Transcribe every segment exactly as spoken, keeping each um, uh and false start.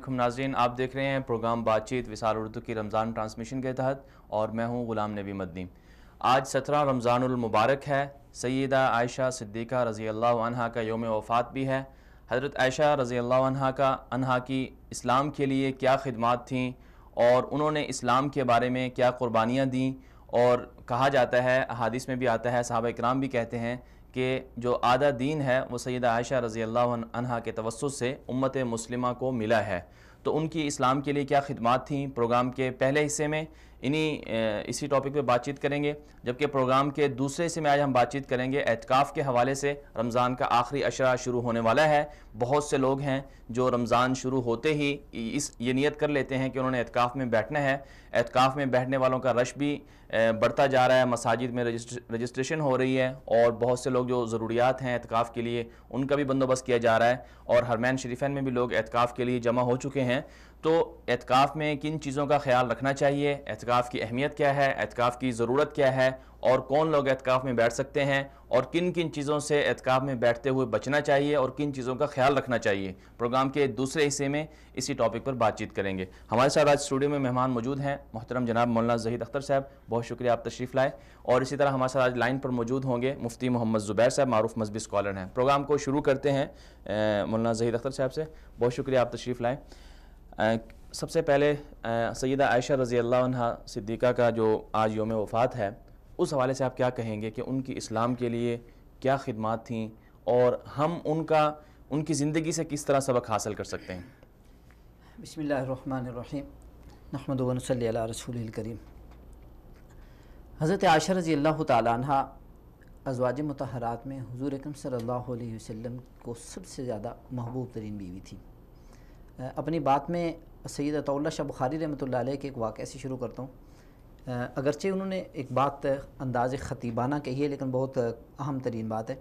علیکم ناظرین، آپ دیکھ رہے ہیں پروگرام بات چیت وصال اردو کی رمضان ٹرانسمیشن کے تحت، اور میں ہوں غلام نبی مدنی۔ آج سترہ رمضان المبارک ہے، سیدہ عائشہ صدیقہ رضی اللہ عنہا کا یوم وفات بھی ہے۔ حضرت عائشہ رضی اللہ عنہا کا عنہا کی اسلام کے لیے کیا خدمات تھیں، اور انہوں نے اسلام کے بارے میں کیا قربانیاں دیں، اور کہا جاتا ہے، احادیث میں بھی آتا ہے، صحابہ کرام بھی کہتے ہیں کہ جو آدھا دین ہے وہ سیدہ عائشہ رضی اللہ عنہا کے توسط سے امت مسلمہ کو ملا ہے۔ تو ان کی اسلام کے لیے کیا خدمات تھیں، پروگرام کے پہلے حصے میں انہی اسی ٹاپک پہ بات چیت کریں گے، جبکہ پروگرام کے دوسرے حصے میں آج ہم بات چیت کریں گے اعتکاف کے حوالے سے۔ رمضان کا آخری عشرہ شروع ہونے والا ہے، بہت سے لوگ ہیں جو رمضان شروع ہوتے ہی اس یہ نیت کر لیتے ہیں کہ انہوں نے اعتکاف میں بیٹھنا ہے۔ اعتکاف میں بیٹھنے والوں کا رش بھی بڑھتا جا رہا ہے، مساجد میں رجسٹریشن ہو رہی ہے، اور بہت سے لوگ جو ضروریات ہیں اعتکاف کے لیے ان کا بھی بندوبست کیا جا رہا ہے، اور حرمین شریفین میں بھی لوگ اعتکاف کے لیے جمع ہو چکے ہیں۔ تو اعتکاف میں کن چیزوں کا خیال رکھنا چاہیے، اعتکاف کی اہمیت کیا ہے، اعتکاف کی ضرورت کیا ہے، اور کون لوگ اعتکاف میں بیٹھ سکتے ہیں، اور کن کن چیزوں سے اعتکاف میں بیٹھتے ہوئے بچنا چاہیے اور کن چیزوں کا خیال رکھنا چاہیے، پروگرام کے دوسرے حصے میں اسی ٹاپک پر بات چیت کریں گے۔ ہمارے ساتھ آج اسٹوڈیو میں مہمان موجود ہیں، محترم جناب مولانا زہید اختر صاحب، بہت شکریہ آپ تشریف لائے، اور اسی طرح ہمارے ساتھ آج لائن پر موجود ہوں گے مفتی محمد زبیر صاحب، معروف مذہبی اسکالر ہیں۔ پروگرام کو شروع کرتے ہیں مولانا زہید اختر صاحب سے، بہت شکریہ آپ تشریف لائے۔ سب سے پہلے سیدہ عائشہ رضی اللہ عنہا صدیقہ کا جو آج یوم وفات ہے، اس حوالے سے آپ کیا کہیں گے کہ ان کی اسلام کے لیے کیا خدمات تھیں، اور ہم ان کا ان کی زندگی سے کس طرح سبق حاصل کر سکتے ہیں؟ بسم اللہ الرحمن الرحیم، نحمدہ و نصلی علی رسولہ الکریم۔ حضرت عائشہ رضی اللہ تعالیٰ عنہ ازواج مطہرات میں حضور اکرم صلی اللہ علیہ وسلم کو سب سے زیادہ محبوب ترین بیوی تھی۔ اپنی بات میں سیدہ طولہ شاہ بخاری رحمۃ اللہ علیہ کے ایک واقعے سے شروع کرتا ہوں۔ اگرچہ انہوں نے ایک بات انداز خطیبانہ کہی ہے، لیکن بہت اہم ترین بات ہے۔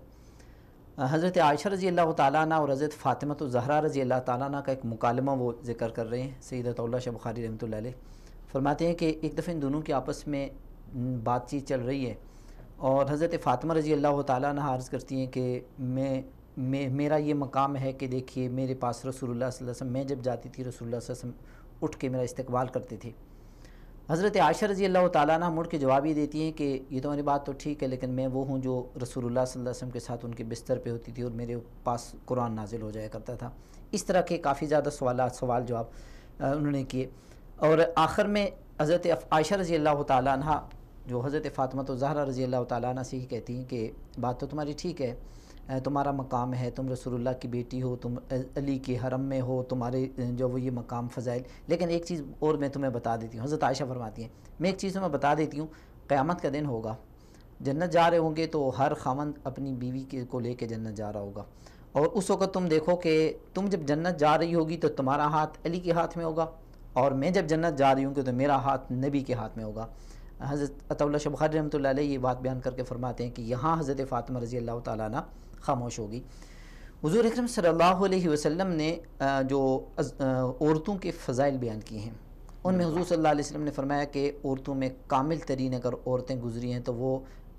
حضرت عائشہ رضی اللہ تعالیٰ عنہ اور حضرت فاطمہ الزہرا رضی اللہ تعالیٰ عنہ کا ایک مکالمہ وہ ذکر کر رہے ہیں، سیدہ طولہ شاہ بخاری رحمۃ اللہ علیہ فرماتے ہیں کہ ایک دفعہ ان دونوں کی آپس میں بات چیت چل رہی ہے، اور حضرت فاطمہ رضی اللہ تعالیٰ عنہ عرض کرتی ہیں کہ میں میں میرا یہ مقام ہے کہ دیکھیے میرے پاس رسول اللہ صلی اللہ علیہ وسلم، میں جب جاتی تھی رسول اللہ صلی اللہ علیہ وسلم اٹھ کے میرا استقبال کرتے تھے۔ حضرت عائشہ رضی اللہ تعالیٰ عنہ مڑ کے جواب یہ دیتی ہیں کہ یہ تمہاری بات تو ٹھیک ہے، لیکن میں وہ ہوں جو رسول اللہ صلی اللہ علیہ وسلم کے ساتھ ان کے بستر پہ ہوتی تھی اور میرے پاس قرآن نازل ہو جایا کرتا تھا۔ اس طرح کے کافی زیادہ سوالات سوال جواب انہوں نے کیے، اور آخر میں حضرت عائشہ رضی اللہ تعالیٰ عنہ جو حضرت فاطمہ الزہرا رضی اللہ تعالیٰ عنہ سے ہی کہتی ہیں کہ بات تو تمہاری ٹھیک ہے، تمہارا مقام ہے، تم رسول اللہ کی بیٹی ہو، تم علی کے حرم میں ہو، تمہارے جو وہ یہ مقام فضائل، لیکن ایک چیز اور میں تمہیں بتا دیتی ہوں۔ حضرت عائشہ فرماتی ہیں میں ایک چیز تمہیں بتا دیتی ہوں، قیامت کا دن ہوگا، جنت جا رہے ہوں گے تو ہر خاوند اپنی بیوی کو لے کے جنت جا رہا ہوگا، اور اس وقت تم دیکھو کہ تم جب جنت جا رہی ہوگی تو تمہارا ہاتھ علی کے ہاتھ میں ہوگا، اور میں جب جنت جا رہی ہوں گی تو میرا ہاتھ نبی کے ہاتھ میں ہوگا۔ حضرت طولہ شاہ بخاری رحمۃ اللہ علیہ یہ بات بیان کر کے فرماتے ہیں کہ یہاں حضرت فاطمہ رضی اللہ تعالیٰ عنہ خاموش ہوگی۔ حضور اکرم صلی اللہ علیہ وسلم نے جو عورتوں کے فضائل بیان کیے ہیں، ان میں حضور صلی اللہ علیہ وسلم نے فرمایا کہ عورتوں میں کامل ترین اگر عورتیں گزری ہیں تو وہ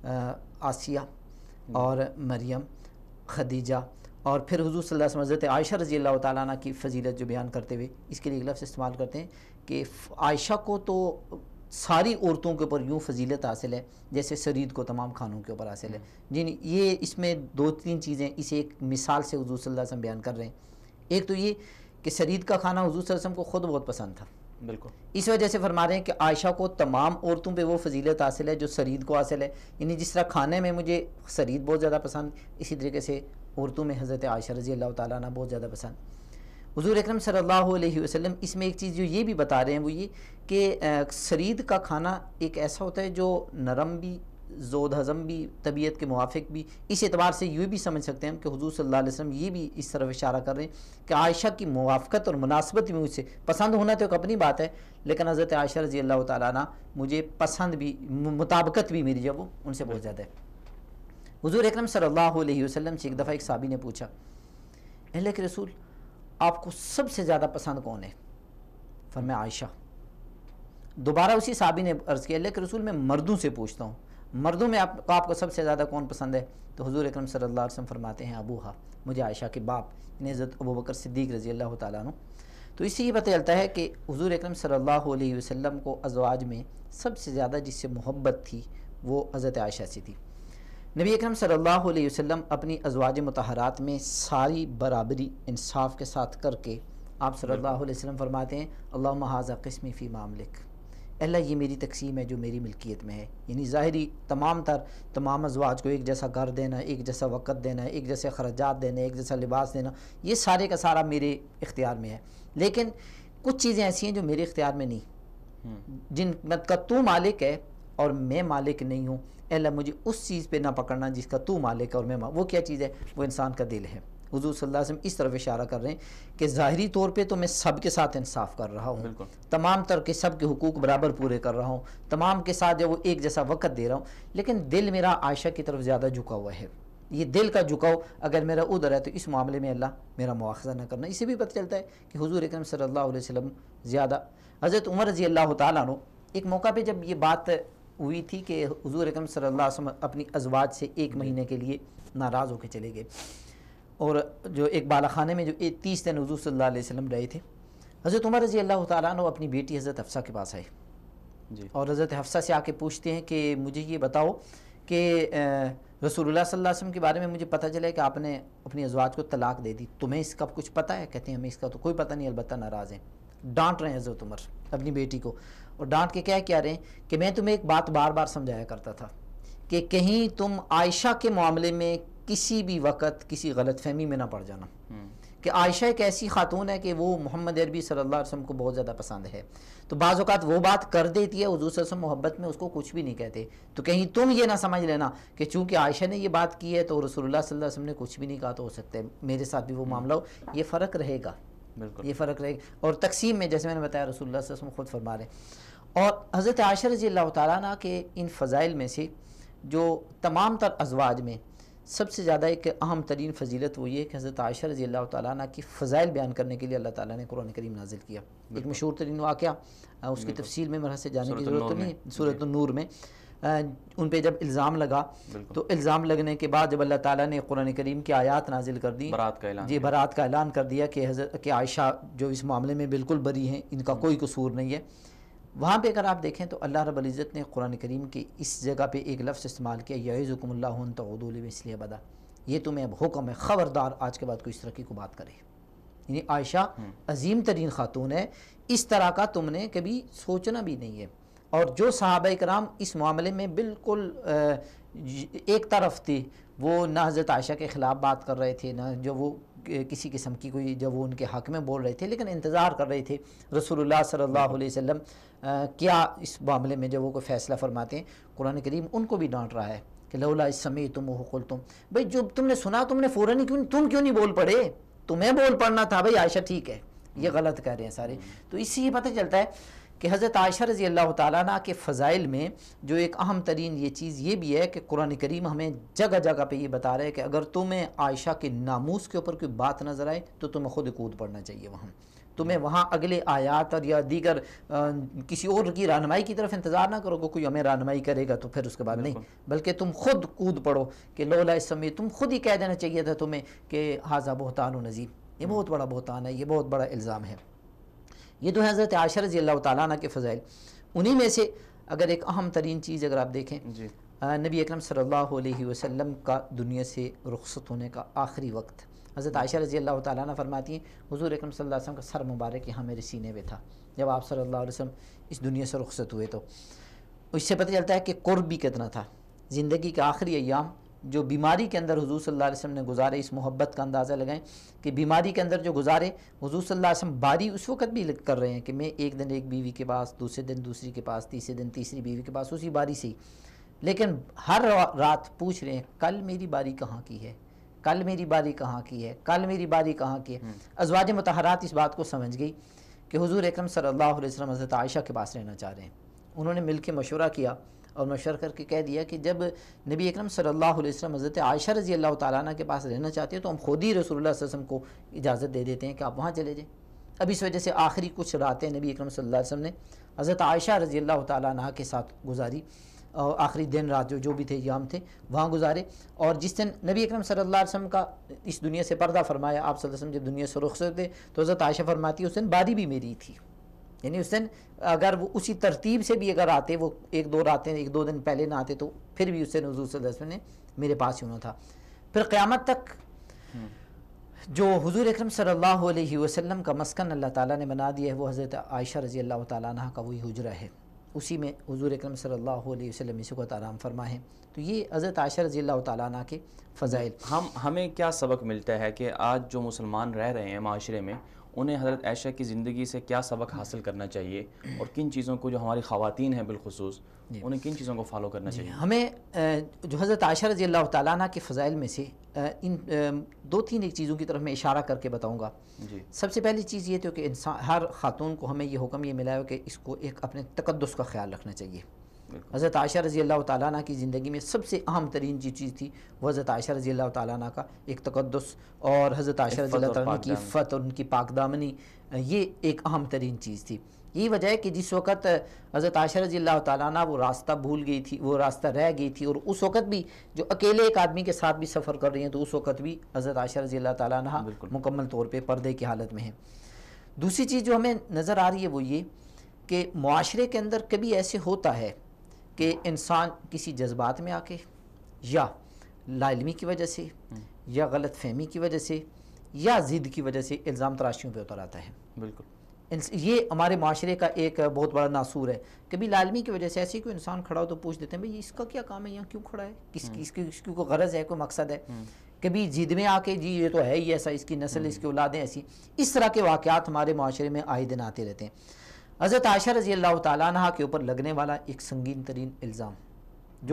آسیہ اور مریم، خدیجہ، اور پھر حضور صلی اللہ علیہ وسلم حضرت عائشہ رضی اللہ تعالیٰ عنہ کی فضیلت جو بیان کرتے ہوئے اس کے لیے ایک لفظ استعمال کرتے ہیں کہ عائشہ کو تو ساری عورتوں کے اوپر یوں فضیلت حاصل ہے جیسے سرید کو تمام خانوں کے اوپر حاصل ہے۔ جی نہیں، یہ اس میں دو تین چیزیں اسے ایک مثال سے حضور صلی اللہ علیہ وسلم بیان کر رہے ہیں۔ ایک تو یہ کہ سرید کا کھانا حضور صلی اللہ علیہ وسلم کو خود بہت پسند تھا، بالکل اس وجہ سے فرما رہے ہیں کہ عائشہ کو تمام عورتوں پہ وہ فضیلت حاصل ہے جو سرید کو حاصل ہے، یعنی جس طرح کھانے میں مجھے سرید بہت زیادہ پسند، اسی طریقے سے عورتوں میں حضرت عائشہ رضی اللہ تعالیٰ عنہ بہت زیادہ پسند۔ حضور اکرم صلی اللہ علیہ وسلم اس میں ایک چیز جو یہ بھی بتا رہے ہیں وہ یہ کہ سرید کا کھانا ایک ایسا ہوتا ہے جو نرم بھی، زود ہضم بھی، طبیعت کے موافق بھی۔ اس اعتبار سے یہ بھی سمجھ سکتے ہیں کہ حضور صلی اللہ علیہ وسلم یہ بھی اس طرف اشارہ کر رہے ہیں کہ عائشہ کی موافقت اور مناسبت بھی مجھ سے پسند ہونا تو ایک اپنی بات ہے، لیکن حضرت عائشہ رضی اللہ تعالیٰ عنہ مجھے پسند بھی، مطابقت بھی میری جب وہ ان سے بہت زیادہ ہے۔ حضور اکرم صلی اللہ علیہ وسلم سے ایک دفعہ ایک صحابی نے پوچھا، اللہ کے رسول آپ کو سب سے زیادہ پسند کون ہے؟ فرمایا عائشہ۔ دوبارہ اسی صحابی نے عرض کیا، اللہ کے رسول میں مردوں سے پوچھتا ہوں، مردوں میں آپ کو آپ کو سب سے زیادہ کون پسند ہے؟ تو حضور اکرم صلی اللہ علیہ وسلم فرماتے ہیں ابوہا، مجھے عائشہ کے باپ یعنی حضرت ابو بکر صدیق رضی اللہ تعالیٰ عنہ۔ تو اس سے یہ پتہ چلتا ہے کہ حضور اکرم صلی اللہ علیہ وسلم کو ازواج میں سب سے زیادہ جس سے محبت تھی وہ حضرت عائشہ سے تھی۔ نبی اکرم صلی اللہ علیہ وسلم اپنی ازواج مطہرات میں ساری برابری انصاف کے ساتھ کر کے آپ صلی اللہ علیہ وسلم فرماتے ہیں اللہم ھذا قسمی فی ما املک، اللہ یہ میری تقسیم ہے جو میری ملکیت میں ہے۔ یعنی ظاہری تمام تر تمام ازواج کو ایک جیسا گھر دینا، ایک جیسا وقت دینا، ایک جیسے خرچات دینا، ایک جیسا لباس دینا، یہ سارے کا سارا میرے اختیار میں ہے، لیکن کچھ چیزیں ایسی ہیں جو میرے اختیار میں نہیں، جن کا تو مالک ہے اور میں مالک نہیں ہوں، اے اللہ مجھے اس چیز پہ نہ پکڑنا جس کا تو مالک ہے اور میں مالک۔ وہ کیا چیز ہے؟ وہ انسان کا دل ہے۔ حضور صلی اللہ علیہ وسلم اس طرف اشارہ کر رہے ہیں کہ ظاہری طور پہ تو میں سب کے ساتھ انصاف کر رہا ہوں، تمام تر کے سب کے حقوق برابر پورے کر رہا ہوں، تمام کے ساتھ جو وہ ایک جیسا وقت دے رہا ہوں، لیکن دل میرا عائشہ کی طرف زیادہ جھکا ہوا ہے۔ یہ دل کا جھکاؤ اگر میرا ادھر ہے تو اس معاملے میں اللہ میرا مواخذہ نہ کرنا۔ اسے بھی پتہ چلتا ہے کہ حضور اکرم صلی اللہ علیہ وسلم زیادہ، حضرت عمر رضی اللہ تعالیٰ عنہ ایک موقع پہ جب یہ بات ہوئی تھی کہ حضور اکرم صلی اللہ علیہ وسلم اپنی ازواج سے ایک مہینے کے لیے ناراض ہو کے چلے گئے، اور جو ایک بالا خانے میں جو تیس دن حضور صلی اللہ علیہ وسلم رہے تھے، حضرت عمر رضی اللہ تعالیٰ عنہ اپنی بیٹی حضرت حفصہ کے پاس آئے جی اور حضرت حفصہ سے آ کے پوچھتے ہیں کہ مجھے یہ بتاؤ کہ رسول اللہ صلی اللہ علیہ وسلم کے بارے میں مجھے پتہ چلا ہے کہ آپ نے اپنی ازواج کو طلاق دے دی، تمہیں اس کا کچھ پتہ ہے؟ کہتے ہیں ہمیں اس کا تو کوئی پتہ نہیں، البتہ ناراض ہیں۔ ڈانٹ رہے ہیں حضرت عمر اپنی بیٹی کو، اور ڈانٹ کے کیا کہہ رہے ہیں کہ میں تمہیں ایک بات بار بار سمجھایا کرتا تھا کہ کہیں تم عائشہ کے معاملے میں کسی بھی وقت کسی غلط فہمی میں نہ پڑ جانا، کہ عائشہ ایک ایسی خاتون ہے کہ وہ محمد عربی صلی اللہ علیہ وسلم کو بہت زیادہ پسند ہے، تو بعض اوقات وہ بات کر دیتی ہے، حضور صلی اللہ علیہ وسلم محبت میں اس کو کچھ بھی نہیں کہتے، تو کہیں تم یہ نہ سمجھ لینا کہ چونکہ عائشہ نے یہ بات کی ہے تو رسول اللہ صلی اللہ علیہ وسلم نے کچھ بھی نہیں کہا تو ہو سکتا ہے میرے ساتھ بھی وہ معاملہ ہو۔ یہ فرق رہے گا، یہ فرق رہے گا۔ اور تقسیم میں جیسے میں نے بتایا رسول اللہ صلی اللہ علیہ وسلم خود فرما رہے ہیں۔ اور حضرت عائشہ رضی اللہ تعالیٰ عنہ کے ان فضائل میں سے جو تمام تر ازواج میں سب سے زیادہ ایک اہم ترین فضیلت وہ یہ کہ حضرت عائشہ رضی اللہ تعالیٰ عنہ کی فضائل بیان کرنے کے لیے اللہ تعالیٰ نے قرآن کریم نازل کیا۔ ایک مشہور ترین واقعہ، اس کی تفصیل میں مرحلہ سے جانے کی ضرورت تو نہیں ہے، سورۃ النور میں ان پہ جب الزام لگا تو الزام لگنے کے بعد جب اللہ تعالیٰ نے قرآن کریم کی آیات نازل کر دی، برات کا اعلان جی برات کا اعلان کر دیا کہ حضرت کہ عائشہ جو اس معاملے میں بالکل بری ہیں، ان کا کوئی قصور نہیں ہے، وہاں پہ اگر آپ دیکھیں تو اللہ رب العزت نے قرآن کریم کی اس جگہ پہ ایک لفظ استعمال کیا، یعظکم اللہ ان تعودوا لمثل ابدا، یہ تمہیں اب حکم ہے خبردار آج کے بعد کوئی اس طرح کی کو بات کرے۔ یعنی عائشہ عظیم ترین خاتون ہے، اس طرح کا تم نے کبھی سوچنا بھی نہیں ہے۔ اور جو صحابہ کرام اس معاملے میں بالکل ایک طرف تھے، وہ نہ حضرت عائشہ کے خلاف بات کر رہے تھے، نہ جو وہ کسی قسم کی کوئی جب وہ ان کے حق میں بول رہے تھے، لیکن انتظار کر رہے تھے رسول اللہ صلی اللہ علیہ وسلم کیا اس معاملے میں جب وہ کوئی فیصلہ فرماتے ہیں۔ قرآن کریم ان کو بھی ڈانٹ رہا ہے کہ لولا اذ سمعتموہ قلتم، بھائی جو تم نے سنا تم نے فوراً ہی کیوں تم کیوں نہیں بول پڑے؟ تمہیں بول پڑنا تھا بھائی، عائشہ ٹھیک ہے، یہ غلط کہہ رہے ہیں سارے۔ تو اس سے یہ پتہ چلتا ہے کہ حضرت عائشہ رضی اللہ تعالیٰ عنہ کے فضائل میں جو ایک اہم ترین یہ چیز یہ بھی ہے کہ قرآن کریم ہمیں جگہ جگہ پہ یہ بتا رہا ہے کہ اگر تمہیں عائشہ کے ناموس کے اوپر کوئی بات نظر آئے تو تمہیں خود کود پڑنا چاہیے، وہاں تمہیں وہاں اگلے آیات اور یا دیگر کسی اور کی رہنمائی کی طرف انتظار نہ کرو کہ کوئی ہمیں رہنمائی کرے گا تو پھر اس کے بعد نہیں، بلکہ تم خود کود پڑو کہ لولا اذ سمعتم، تم خود ہی کہہ دینا چاہیے تھا تمہیں کہ ھذا بہتان عظیم، یہ بہت بڑا بہتان ہے، یہ بہت بڑا الزام ہے۔ یہ تو ہے حضرت عائشہ رضی اللہ تعالیٰ عنہ کے فضائل۔ انہی میں سے اگر ایک اہم ترین چیز اگر آپ دیکھیں جی نبی اکرم صلی اللہ علیہ وسلم کا دنیا سے رخصت ہونے کا آخری وقت، حضرت عائشہ رضی اللہ تعالیٰ عنہ فرماتی ہیں حضور اکرم صلی اللہ علیہ وسلم کا سر مبارک یہاں میرے سینے پہ تھا جب آپ صلی اللہ علیہ وسلم اس دنیا سے رخصت ہوئے، تو اس سے پتہ چلتا ہے کہ قرب بھی کتنا تھا۔ زندگی کے آخری ایام جو بیماری کے اندر حضور صلی اللہ علیہ وسلم نے گزارے، اس محبت کا اندازہ لگائیں کہ بیماری کے اندر جو گزارے حضور صلی اللہ علیہ وسلم باری اس وقت بھی کر رہے ہیں کہ میں ایک دن ایک بیوی کے پاس، دوسرے دن دوسری کے پاس، تیسرے دن تیسری بیوی کے پاس، اسی باری سے ہی، لیکن ہر رات پوچھ رہے ہیں کل میری باری کہاں کی ہے، کل میری باری کہاں کی ہے، کل میری باری کہاں کی ہے۔ ازواج مطہرات اس بات کو سمجھ گئی کہ حضور اکرم صلی اللہ علیہ وسلم حضرت عائشہ کے پاس رہنا چاہ رہے ہیں، انہوں نے مل کے مشورہ کیا اور مشورہ کر کے کہہ دیا کہ جب نبی اکرم صلی اللہ علیہ وسلم حضرت عائشہ رضی اللہ تعالیٰ عنہ کے پاس رہنا چاہتے ہیں تو ہم خود ہی رسول اللہ صلی اللہ علیہ وسلم کو اجازت دے دیتے ہیں کہ آپ وہاں چلے جائیں۔ اب اس وجہ سے آخری کچھ راتیں نبی اکرم صلی اللہ علیہ وسلم نے حضرت عائشہ رضی اللہ تعالیٰ عنہ کے ساتھ گزاری۔ آخری دن رات جو جو بھی تھے ایام تھے وہاں گزارے. اور جس دن نبی اکرم صلی اللہ علیہ وسلم کا اس دنیا سے پردہ فرمایا، آپ صلی اللہ علیہ وسلم جب دنیا سے رخصت ہوئے تو حضرت عائشہ فرماتی ہے اس دن باری بھی میری تھی. یعنی اس دن اگر وہ اسی ترتیب سے بھی اگر آتے، وہ ایک دو راتیں ایک دو دن پہلے نہ آتے، تو پھر بھی اس دن حضور صلی اللہ علیہ وسلم نے میرے پاس ہی ہونا تھا. پھر قیامت تک جو حضور اکرم صلی اللہ علیہ وسلم کا مسکن اللہ تعالیٰ نے بنا دیا ہے وہ حضرت عائشہ رضی اللہ تعالیٰ عنہ کا وہی حجرہ ہے، اسی میں حضور اکرم صلی اللہ علیہ وسلم اسی کو آرام فرما ہے. تو یہ حضرت عائشہ رضی اللہ تعالیٰ عنہ کے فضائل. ہم ہمیں کیا سبق ملتا ہے کہ آج جو مسلمان رہ رہے ہیں معاشرے میں، انہیں حضرت عائشہ کی زندگی سے کیا سبق حاصل کرنا چاہیے، اور کن چیزوں کو، جو ہماری خواتین ہیں بالخصوص، انہیں کن چیزوں کو فالو کرنا چاہیے؟ ہمیں جو حضرت عائشہ رضی اللہ تعالیٰ عنہ کے فضائل میں سے ان دو تین ایک چیزوں کی طرف میں اشارہ کر کے بتاؤں گا. جی. سب سے پہلی چیز یہ تو کہ انسان، ہر خاتون کو ہمیں یہ حکم یہ ملا ہے کہ اس کو ایک اپنے تقدس کا خیال رکھنا چاہیے. حضرت عائشہ رضی اللہ تعالیٰ عنہ کی زندگی میں سب سے اہم ترین جو چیز تھی وہ حضرت عائشہ رضی اللہ تعالیٰ عنہ کا ایک تقدس، اور حضرت عائشہ رضی اللہ تعالیٰ عنہ کی عفت اور ان کی پاک دامنی، یہ ایک اہم ترین چیز تھی. یہی وجہ ہے کہ جس وقت حضرت عائشہ رضی اللہ تعالیٰ عنہ وہ راستہ بھول گئی تھی، وہ راستہ رہ گئی تھی، اور اس وقت بھی جو اکیلے ایک آدمی کے ساتھ بھی سفر کر رہی ہیں، تو اس وقت بھی حضرت عائشہ رضی اللہ تعالیٰ عنہ مکمل طور پہ پردے کی حالت میں ہیں. دوسری چیز جو ہمیں نظر آ رہی ہے وہ یہ کہ معاشرے کے اندر کبھی ایسے ہوتا ہے کہ انسان کسی جذبات میں آ کے، یا لا علمی کی وجہ سے، یا غلط فہمی کی وجہ سے، یا ضد کی وجہ سے الزام تراشیوں پہ اتر آتا ہے. بالکل یہ ہمارے معاشرے کا ایک بہت بڑا ناصور ہے. کبھی لا علمی کی وجہ سے ایسے کوئی انسان کھڑا ہو تو پوچھ دیتے ہیں بھئی اس کا کیا کام ہے، یہاں کیوں کھڑا ہے، کس کی اس کی اس کی کوئی غرض ہے، کوئی مقصد ہے. کبھی ضد میں آ کے جی یہ تو ہے ہی ایسا، اس کی نسل، اس کی اولادیں ایسی. اس طرح کے واقعات ہمارے معاشرے میں آئے دن آتے رہتے ہیں. حضرت عائشہ رضی اللہ تعالیٰ عنہ کے اوپر لگنے والا ایک سنگین ترین الزام جو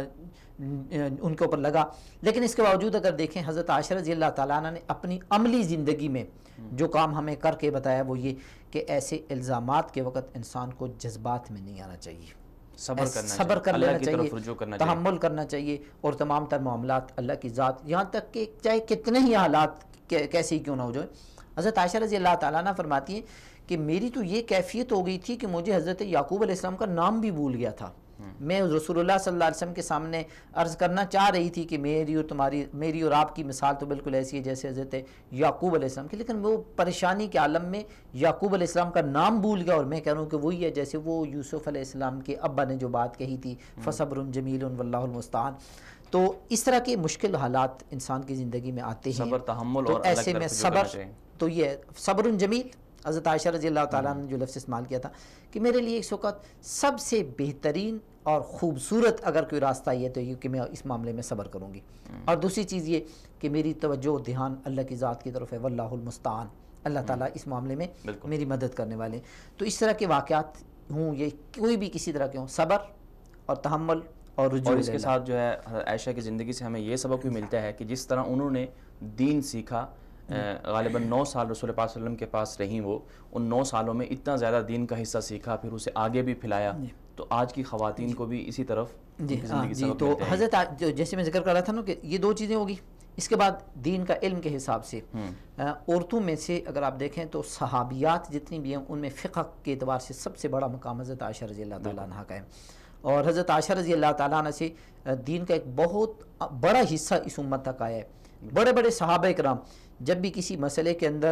ان کے اوپر لگا، لیکن اس کے باوجود اگر دیکھیں حضرت عائشہ رضی اللہ تعالیٰ عنہ نے اپنی عملی زندگی میں جو کام ہمیں کر کے بتایا وہ یہ کہ ایسے الزامات کے وقت انسان کو جذبات میں نہیں آنا چاہیے، صبر کرنا صبر کر لینا چاہیے، چاہیے، تحمل کرنا چاہیے، اور تمام تر معاملات اللہ کی ذات، یہاں تک کہ چاہے کتنے ہی حالات کیسے ہی کیوں نہ ہو جائے. حضرت عائشہ رضی اللہ تعالیٰ عنہ فرماتی ہیں کہ میری تو یہ کیفیت ہو گئی تھی کہ مجھے حضرت یعقوب علیہ السلام کا نام بھی بھول گیا تھا. میں رسول اللہ صلی اللہ علیہ وسلم کے سامنے عرض کرنا چاہ رہی تھی کہ میری اور تمہاری میری اور آپ کی مثال تو بالکل ایسی ہے جیسے حضرت یعقوب علیہ السلام کی، لیکن وہ پریشانی کے عالم میں یعقوب علیہ السلام کا نام بھول گیا، اور میں کہہ رہا ہوں کہ وہی ہے جیسے وہ یوسف علیہ السلام کے ابا نے جو بات کہی تھی فصبر جمیل واللہ المستعان. تو اس طرح کے مشکل حالات انسان کی زندگی میں آتے ہیں، صبر، تحمل، تو اور ایسے میں صبر، تو یہ صبر جمیل حضرت عائشہ رضی اللہ تعالیٰ نے جو لفظ استعمال کیا تھا کہ میرے لیے اس وقت سب سے بہترین اور خوبصورت اگر کوئی راستہ یہ تو یہ کہ میں اس معاملے میں صبر کروں گی. اور دوسری چیز یہ کہ میری توجہ و دھیان اللہ کی ذات کی طرف ہے، واللہ المستعان، اللہ تعالیٰ اس معاملے میں میری مدد کرنے والے ہیں. تو اس طرح کے واقعات ہوں، یہ کوئی بھی کسی طرح کے ہوں، صبر اور تحمل اور رجوع. اور اس کے ساتھ جو ہے عائشہ کی زندگی سے ہمیں یہ سبق بھی ملتا ہے کہ جس طرح انہوں نے دین سیکھا، غالباً نو سال رسول پاک صلی اللہ علیہ وسلم کے پاس رہیں، وہ ان نو سالوں میں اتنا زیادہ دین کا حصہ سیکھا، پھر اسے آگے بھی پھیلایا. تو آج کی خواتین کو بھی اسی طرف جی جی تو حضرت جیسے میں ذکر کر رہا تھا نا کہ یہ دو چیزیں ہوگی. اس کے بعد دین کا علم کے حساب سے عورتوں میں سے اگر آپ دیکھیں تو صحابیات جتنی بھی ہیں ان میں فقہ کے اعتبار سے سب سے بڑا مقام حضرت عائشہ رضی اللہ تعالیٰ عنہ کا ہے. اور حضرت عائشہ رضی اللہ تعالیٰ عنہ سے دین کا ایک بہت بڑا حصہ اس امت تک آیا ہے. بڑے بڑے صحابہ کرام جب بھی کسی مسئلے کے اندر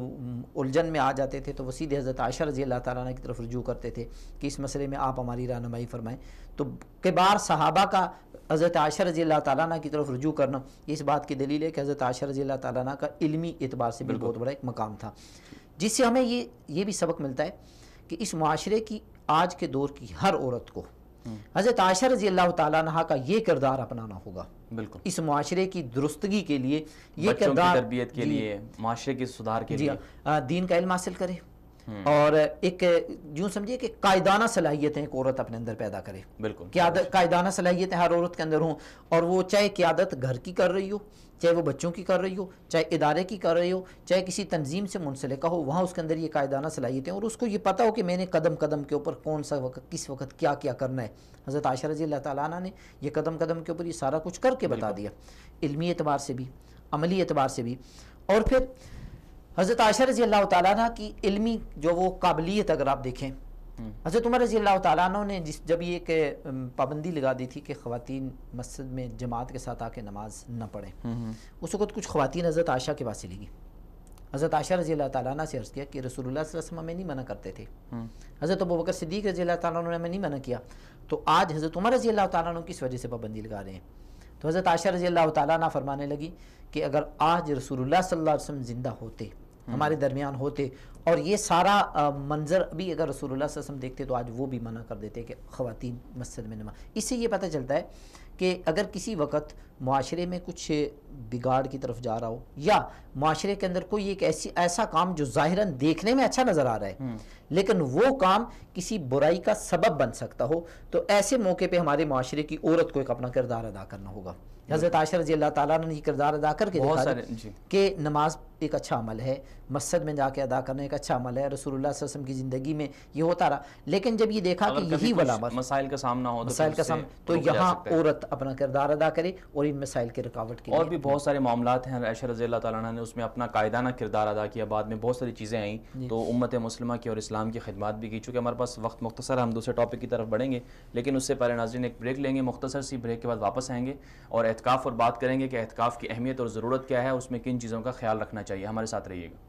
الجھن میں آ جاتے تھے تو وہ سیدھے حضرت عائشہ رضی اللہ تعالیٰ عنہ کی طرف رجوع کرتے تھے کہ اس مسئلے میں آپ ہماری رہنمائی فرمائیں. تو کبار صحابہ کا حضرت عائشہ رضی اللہ تعالیٰ عنہ کی طرف رجوع کرنا اس بات کی دلیل ہے کہ حضرت عائشہ رضی اللہ تعالیٰ عنہ کا علمی اعتبار سے بھی بہت بڑا ایک مقام تھا، جس سے ہمیں یہ یہ بھی سبق ملتا ہے کہ اس معاشرے کی آج کے دور کی ہر عورت کو حضرت عائشہ رضی اللہ تعالیٰ عنہ کا یہ کردار اپنانا ہوگا. بالکل اس معاشرے کی درستگی کے لیے، یہ کردار تربیت کے لیے، معاشرے کے سدھار کے لیے دین کا علم حاصل کرے، اور ایک یوں سمجھیے کہ قائدانہ صلاحیتیں ایک عورت اپنے اندر پیدا کرے. بالکل قائدانہ صلاحیتیں ہر عورت کے اندر ہوں، اور وہ چاہے قیادت گھر کی کر رہی ہو، چاہے وہ بچوں کی کر رہی ہو، چاہے ادارے کی کر رہی ہو، چاہے کسی تنظیم سے منسلکہ ہو، وہاں اس کے اندر یہ قائدانہ صلاحیتیں، اور اس کو یہ پتہ ہو کہ میں نے قدم قدم کے اوپر کون سا وقت کس وقت کیا کیا کرنا ہے. حضرت عائشہ رضی اللہ تعالیٰ عنہ نے یہ قدم قدم کے اوپر یہ سارا کچھ کر کے بتا دیا، علمی اعتبار سے بھی، عملی اعتبار سے بھی. اور پھر حضرت عائشہ رضی اللہ تعالیٰ عنہ کی علمی جو وہ قابلیت اگر آپ دیکھیں حضرت عمر رضی اللہ تعالیٰ عنہ نے جس جب یہ کہ پابندی لگا دی تھی کہ خواتین مسجد میں جماعت کے ساتھ آ کے نماز نہ پڑھیں، اس وقت کچھ خواتین حضرت عائشہ کے پاس چلی گئی. حضرت عائشہ رضی اللہ تعالیٰ عنہ سے عرض کیا کہ رسول اللہ صلی اللہ علیہ وسلم ہمیں نہیں منع کرتے تھے، حضرت ابوبکر صدیق رضی اللہ تعالیٰ عنہ نے ہمیں نہیں منع کیا، تو آج حضرت عمر رضی اللہ تعالیٰ عنہ کس وجہ سے پابندی لگا رہے ہیں؟ تو حضرت عائشہ رضی اللہ تعالیٰ عنہ فرمانے لگی کہ اگر آج رسول اللہ صلی اللہ علیہ وسلم زندہ ہوتے، ہمارے درمیان ہوتے، اور یہ سارا منظر بھی اگر رسول اللہ صلی اللہ علیہ وسلم دیکھتے تو آج وہ بھی منع کر دیتے کہ خواتین مسجد میں نماز. اس سے یہ پتہ چلتا ہے کہ اگر کسی وقت معاشرے میں کچھ بگاڑ کی طرف جا رہا ہو، یا معاشرے کے اندر کوئی ایک ایسی ایسا کام جو ظاہراً دیکھنے میں اچھا نظر آ رہا ہے لیکن وہ کام کسی برائی کا سبب بن سکتا ہو، تو ایسے موقع پہ ہمارے معاشرے کی عورت کو ایک اپنا کردار ادا کرنا ہوگا. حضرت عائشہ رضی اللہ تعالیٰ نے یہ کردار ادا کر کے دیکھا کہ نماز ایک اچھا عمل ہے، مسجد میں جا کے ادا کرنا ایک اچھا عمل ہے، رسول اللہ صلی اللہ علیہ وسلم کی زندگی میں یہ ہوتا رہا. لیکن جب یہ دیکھا کہ یہی والا مسائل کا سامنا ہو مسائل کا سامنا تو یہاں عورت اپنا کردار ادا کرے اور ان مسائل کے رکاوٹ کے اور بھی بہت سارے معاملات ہیں. عائشہ رضی اللہ تعالیٰ عنہ نے اس میں اپنا قائدانہ کردار ادا کیا، بعد میں بہت ساری چیزیں آئیں تو امت مسلمہ کی اور اسلام کی خدمات بھی کی. چونکہ ہمارے پاس وقت مختصر ہے، ہم دوسرے ٹاپک کی طرف بڑھیں گے، لیکن اس سے پہلے ناظرین ایک بریک لیں گے. مختصر سی بریک کے بعد واپس آئیں گے اور اعتکاف اور بات کریں گے کہ اعتکاف کی اہمیت اور ضرورت کیا ہے، اس میں کن چیزوں کا خیال رکھنا چاہیے. ہمارے ساتھ رہیے گا.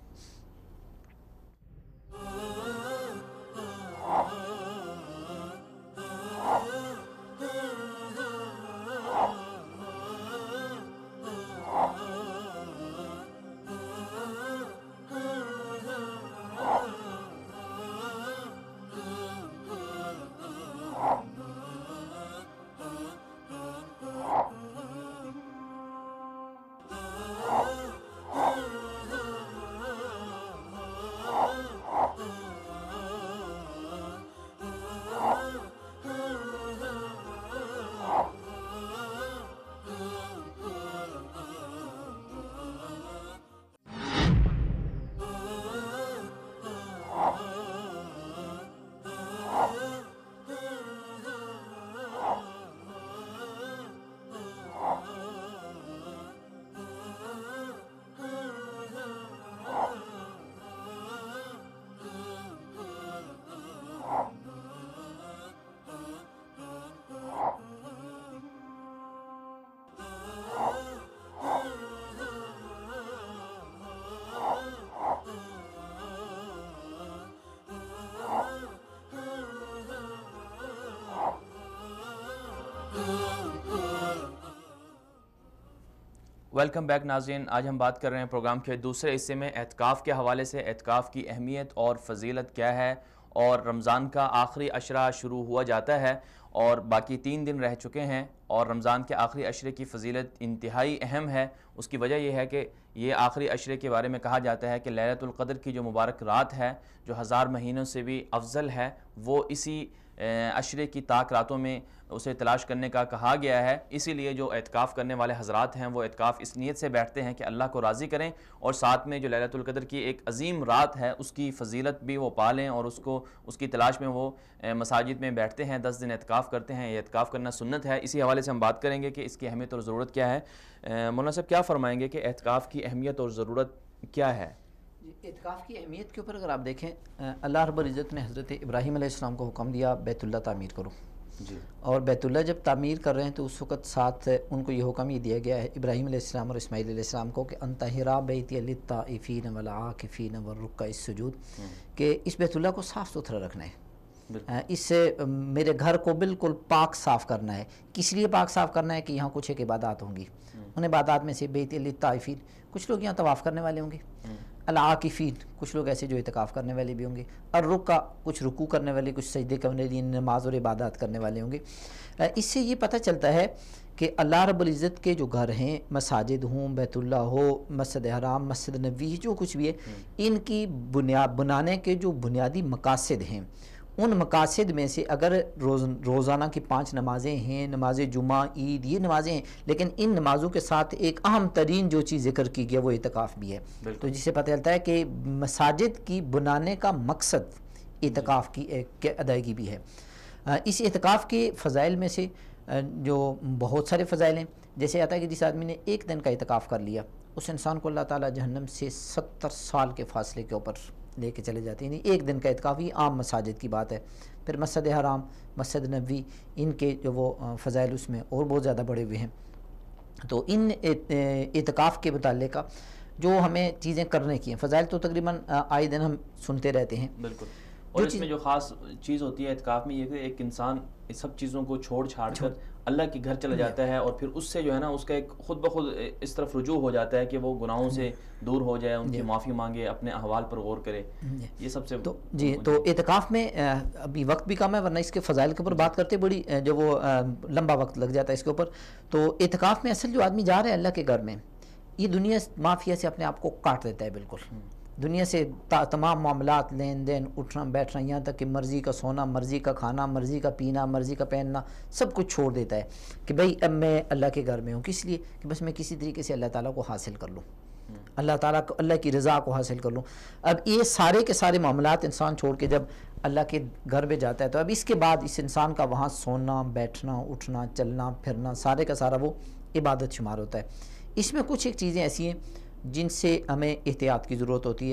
ویلکم بیک ناظرین. آج ہم بات کر رہے ہیں پروگرام کے دوسرے حصے میں اعتکاف کے حوالے سے. اعتکاف کی اہمیت اور فضیلت کیا ہے، اور رمضان کا آخری عشرہ شروع ہوا جاتا ہے اور باقی تین دن رہ چکے ہیں، اور رمضان کے آخری عشرے کی فضیلت انتہائی اہم ہے. اس کی وجہ یہ ہے کہ یہ آخری عشرے کے بارے میں کہا جاتا ہے کہ لیلۃ القدر کی جو مبارک رات ہے، جو ہزار مہینوں سے بھی افضل ہے، وہ اسی عشرے کی طاق راتوں میں اسے تلاش کرنے کا کہا گیا ہے. اسی لیے جو اعتکاف کرنے والے حضرات ہیں وہ اعتکاف اس نیت سے بیٹھتے ہیں کہ اللہ کو راضی کریں، اور ساتھ میں جو لیلۃ القدر کی ایک عظیم رات ہے اس کی فضیلت بھی وہ پالیں، اور اس کو اس کی تلاش میں وہ مساجد میں بیٹھتے ہیں، دس دن اعتکاف کرتے ہیں. یہ اعتکاف کرنا سنت ہے. اسی حوالے سے ہم بات کریں گے کہ اس کی اہمیت اور ضرورت کیا ہے. مولانا صاحب کیا فرمائیں گے کہ اعتکاف کی اہمیت اور ضرورت کیا ہے؟ اعتکاف کی اہمیت کے اوپر اگر آپ دیکھیں، اللہ رب العزت نے حضرت ابراہیم علیہ السلام کو حکم دیا بیت اللہ تعمیر کرو جی. اور بیت اللہ جب تعمیر کر رہے ہیں تو اس وقت ساتھ ان کو یہ حکم یہ دیا گیا ہے ابراہیم علیہ السلام اور اسماعیل علیہ السلام کو کہ انطہرا بیتی للطائفین والعاکفین والرکع السجود، کہ اس بیت اللہ کو صاف ستھرا رکھنا ہے، اس سے میرے گھر کو بالکل پاک صاف کرنا ہے. کس لیے پاک صاف کرنا ہے؟ کہ یہاں کچھ ایک عبادات ہوں گی. ان عبادات میں سے بیت للطائفین، کچھ لوگ یہاں طواف کرنے والے ہوں گے، العاکفین کچھ لوگ ایسے جو اعتکاف کرنے والے بھی ہوں گے، اور رکع کچھ رکوع کرنے والے، کچھ سجدے کرنے والے، نماز اور عبادات کرنے والے ہوں گے. اس سے یہ پتہ چلتا ہے کہ اللہ رب العزت کے جو گھر ہیں، مساجد ہوں، بیت اللہ ہو، مسجد حرام، مسجد نبوی، جو کچھ بھی ہے، ان کی بنیاد بنانے کے جو بنیادی مقاصد ہیں، ان مقاصد میں سے اگر روز روزانہ کی پانچ نمازیں ہیں، نماز جمعہ، عید، یہ نمازیں ہیں، لیکن ان نمازوں کے ساتھ ایک اہم ترین جو چیز ذکر کی گیا وہ اعتکاف بھی ہے. تو جس سے پتہ چلتا ہے کہ مساجد کی بنانے کا مقصد اعتکاف کی ایک ادائیگی بھی ہے. اس اعتکاف کے فضائل میں سے جو بہت سارے فضائل ہیں، جیسے آتا ہے کہ جس آدمی نے ایک دن کا اعتکاف کر لیا، اس انسان کو اللہ تعالیٰ جہنم سے ستر سال کے فاصلے کے اوپر لے کے چلے جاتے ہیں. یعنی ایک دن کا اعتکاف یہ عام مساجد کی بات ہے. پھر مسجد حرام، مسجد نبوی، ان کے جو وہ فضائل اس میں اور بہت زیادہ بڑے ہوئے ہیں. تو ان اعتکاف کے متعلق جو ہمیں چیزیں کرنے کی ہیں، فضائل تو تقریباً آئے دن ہم سنتے رہتے ہیں. بالکل. اور اس میں جو خاص چیز ہوتی ہے اعتکاف میں یہ کہ ایک انسان اس سب چیزوں کو چھوڑ چھاڑ کر اللہ کے گھر چلا جاتا ہے، اور پھر اس سے جو ہے نا اس کا ایک خود بخود اس طرف رجوع ہو جاتا ہے کہ وہ گناہوں سے دور ہو جائے، ان کی معافی مانگے، اپنے احوال پر غور کرے. یہ سب سے تو جی تو اعتکاف میں ابھی وقت بھی کم ہے، ورنہ اس کے فضائل کے اوپر بات کرتے بڑی جو وہ لمبا وقت لگ جاتا ہے اس کے اوپر. تو اعتکاف میں اصل جو آدمی جا رہا ہے اللہ کے گھر میں، یہ دنیا مافیا سے اپنے آپ کو کاٹ دیتا ہے. بالکل دنیا سے تمام معاملات، لین دین، اٹھنا بیٹھنا، یہاں تک کہ مرضی کا سونا، مرضی کا کھانا، مرضی کا پینا، مرضی کا پہننا، سب کچھ چھوڑ دیتا ہے کہ بھئی اب میں اللہ کے گھر میں ہوں. کس لیے؟ کہ بس میں کسی طریقے سے اللہ تعالیٰ کو حاصل کر لوں، اللہ تعالیٰ کو، اللہ کی رضا کو حاصل کر لوں. اب یہ سارے کے سارے معاملات انسان چھوڑ کے جب اللہ کے گھر میں جاتا ہے تو اب اس کے بعد اس انسان کا وہاں سونا، بیٹھنا، اٹھنا، چلنا پھرنا سارے کا سارا وہ عبادت شمار ہوتا ہے. اس میں کچھ ایک چیزیں ایسی ہیں جن سے ہمیں احتیاط کی ضرورت ہوتی ہے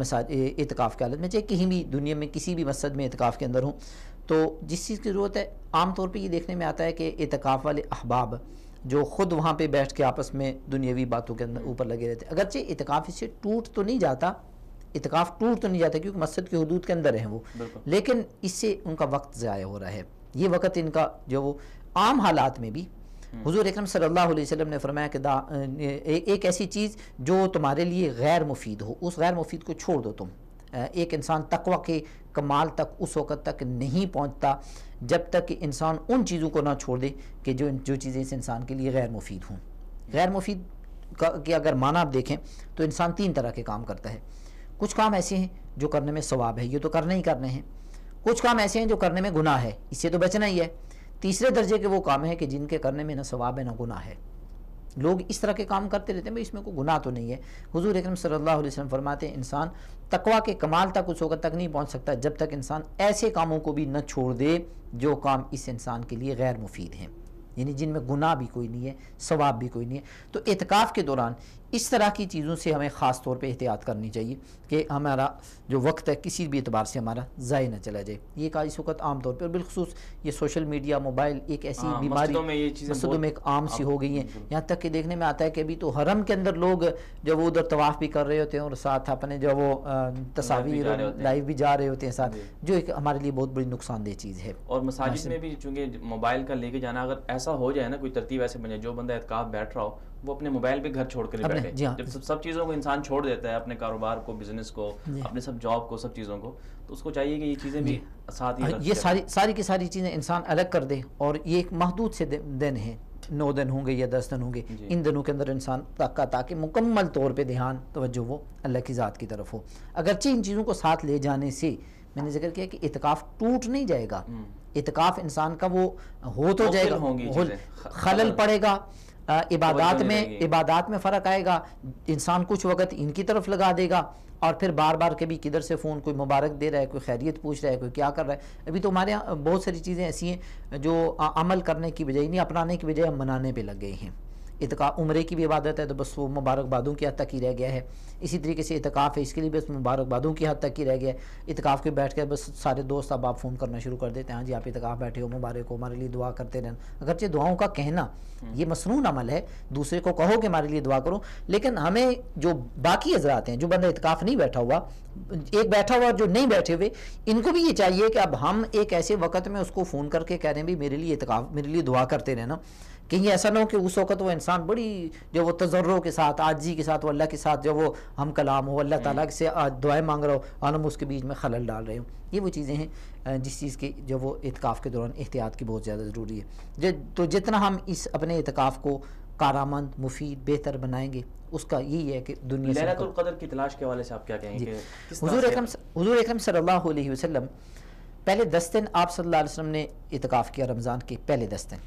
اعتکاف کی حالت میں، چاہے کہیں بھی دنیا میں کسی بھی مسجد میں اعتکاف کے اندر ہوں. تو جس چیز کی ضرورت ہے عام طور پہ یہ دیکھنے میں آتا ہے کہ اعتکاف والے احباب جو خود وہاں پہ بیٹھ کے آپس میں دنیاوی باتوں کے اندر اوپر لگے رہتے ہیں، اگرچہ اعتکاف اس سے ٹوٹ تو نہیں جاتا، اعتکاف ٹوٹ تو نہیں جاتا کیونکہ مسجد کی حدود کے اندر ہیں وہ، لیکن اس سے ان کا وقت ضائع ہو رہا ہے. یہ وقت ان کا جو وہ عام حالات میں بھی حضور اکرم صلی اللہ علیہ وسلم نے فرمایا کہ دا ایک ایسی چیز جو تمہارے لیے غیر مفید ہو، اس غیر مفید کو چھوڑ دو. تم ایک انسان تقوی کے کمال تک اس وقت تک نہیں پہنچتا جب تک کہ انسان ان چیزوں کو نہ چھوڑ دے کہ جو جو چیزیں اس انسان کے لیے غیر مفید ہوں. غیر مفید کے اگر معنی آپ دیکھیں تو انسان تین طرح کے کام کرتا ہے. کچھ کام ایسے ہیں جو کرنے میں ثواب ہے، یہ تو کرنے ہی کرنے ہیں. کچھ کام ایسے ہیں جو کرنے میں گناہ ہے، اس سے تو بچنا ہی ہے. تیسرے درجے کے وہ کام ہیں کہ جن کے کرنے میں نہ ثواب ہے نہ گناہ ہے. لوگ اس طرح کے کام کرتے رہتے ہیں، بھئی اس میں کوئی گناہ تو نہیں ہے. حضور اکرم صلی اللہ علیہ وسلم فرماتے ہیں انسان تقوی کے کمال تک اس وقت تک نہیں پہنچ سکتا جب تک انسان ایسے کاموں کو بھی نہ چھوڑ دے جو کام اس انسان کے لیے غیر مفید ہیں، یعنی جن میں گناہ بھی کوئی نہیں ہے، ثواب بھی کوئی نہیں ہے. تو اعتکاف کے دوران اس طرح کی چیزوں سے ہمیں خاص طور پہ احتیاط کرنی چاہیے کہ ہمارا جو وقت ہے کسی بھی اعتبار سے ہمارا ضائع نہ چلا جائے. یہ کا اس وقت عام طور پہ اور بالخصوص یہ سوشل میڈیا، موبائل ایک ایسی بیماری مسجدوں میں ایک عام سی ہو گئی ہیں، یہاں تک کہ دیکھنے میں آتا ہے کہ ابھی تو حرم کے اندر لوگ جو وہ ادھر طواف بھی کر رہے ہوتے ہیں اور ساتھ اپنے جو وہ تصاویر لائیو بھی جا رہے ہوتے ہیں ساتھ، جو ایک ہمارے لیے بہت بڑی نقصان دہ چیز ہے. اور مساجد میں بھی چونکہ موبائل کا لے کے جانا، اگر ایسا ہو جائے نا کوئی ترتیب ایسے بن جائے جو بندہ اعتکاف بیٹھ رہا ہو وہ اپنے موبائل پہ گھر چھوڑ کر ہی بیٹھے. جب سب سب چیزوں کو انسان چھوڑ دیتا ہے، اپنے کاروبار کو، بزنس کو، اپنے سب جاب کو، سب چیزوں کو، تو اس کو چاہیے کہ یہ چیزیں بھی ساتھ ہی یہ ساری ساری کی ساری چیزیں انسان الگ کر دے. اور یہ ایک محدود سے دن ہیں، نو دن ہوں گے یا دس دن ہوں گے، ان دنوں کے اندر انسان کا تاکہ مکمل طور پہ دھیان توجہ وہ اللہ کی ذات کی طرف ہو. اگرچہ ان چیزوں کو ساتھ لے جانے سے میں نے ذکر کیا کہ اعتکاف ٹوٹ نہیں جائے گا، اعتکاف انسان کا وہ ہو تو جائے گا، خلل پڑے گا، عبادات میں عبادات میں فرق آئے گا، انسان کچھ وقت ان کی طرف لگا دے گا اور پھر بار بار کبھی کدھر سے فون کوئی مبارک دے رہا ہے، کوئی خیریت پوچھ رہا ہے، کوئی کیا کر رہا ہے. ابھی تو ہمارے یہاں بہت ساری چیزیں ایسی ہیں جو عمل کرنے کی بجائے نہیں اپنانے کی بجائے ہم منانے پہ لگ گئے ہیں. اعتکاف عمرے کی بھی عبادت ہے تو بس وہ مبارکبادوں کی حد تک ہی رہ گیا ہے. اسی طریقے سے اعتکاف ہے، اس کے لیے بس مبارکبادوں کی حد تک ہی رہ گیا ہے. اعتکاف کے بیٹھ کے بس سارے دوست اب آپ فون کرنا شروع کر دیتے ہیں، ہاں جی آپ اعتکاف بیٹھے ہو، مبارک ہو، ہمارے لیے دعا کرتے رہنا. اگرچہ دعاؤں کا کہنا یہ مسنون عمل ہے، دوسرے کو کہو کہ ہمارے لیے دعا کرو، لیکن ہمیں جو باقی حضرات ہیں، جو بندہ اعتکاف نہیں بیٹھا ہوا، ایک بیٹھا ہوا جو نہیں بیٹھے ہوئے، ان کو بھی یہ چاہیے کہ اب ہم ایک ایسے وقت میں اس کو فون کر کے کہہ رہے ہیں بھی میرے لیے اعتکاف، میرے لیے دعا کرتے رہنا. کہیں ایسا نہ ہو کہ اس وقت وہ انسان بڑی جو وہ تضرع کے ساتھ، عاجزی کے ساتھ، وہ اللہ کے ساتھ جو وہ ہم کلام ہو، اللہ تعالیٰ سے دعائیں مانگ رہا ہو اور ہم اس کے بیچ میں خلل ڈال رہے ہوں. یہ وہ چیزیں ہیں جس چیز کی جو وہ اعتکاف کے دوران احتیاط کی بہت زیادہ ضروری ہے. تو جتنا ہم اس اپنے اعتکاف کو کارآمد، مفید، بہتر بنائیں گے، اس کا یہی ہے کہ دنیا سے لیلۃ القدر کی تلاش کے حوالے سے آپ کیا کہیں گے؟ حضور اکرم حضور اکرم صلی اللہ علیہ وسلم پہلے دس دن آپ صلی اللہ علیہ وسلم نے اعتکاف کیا، رمضان کے پہلے دس دن،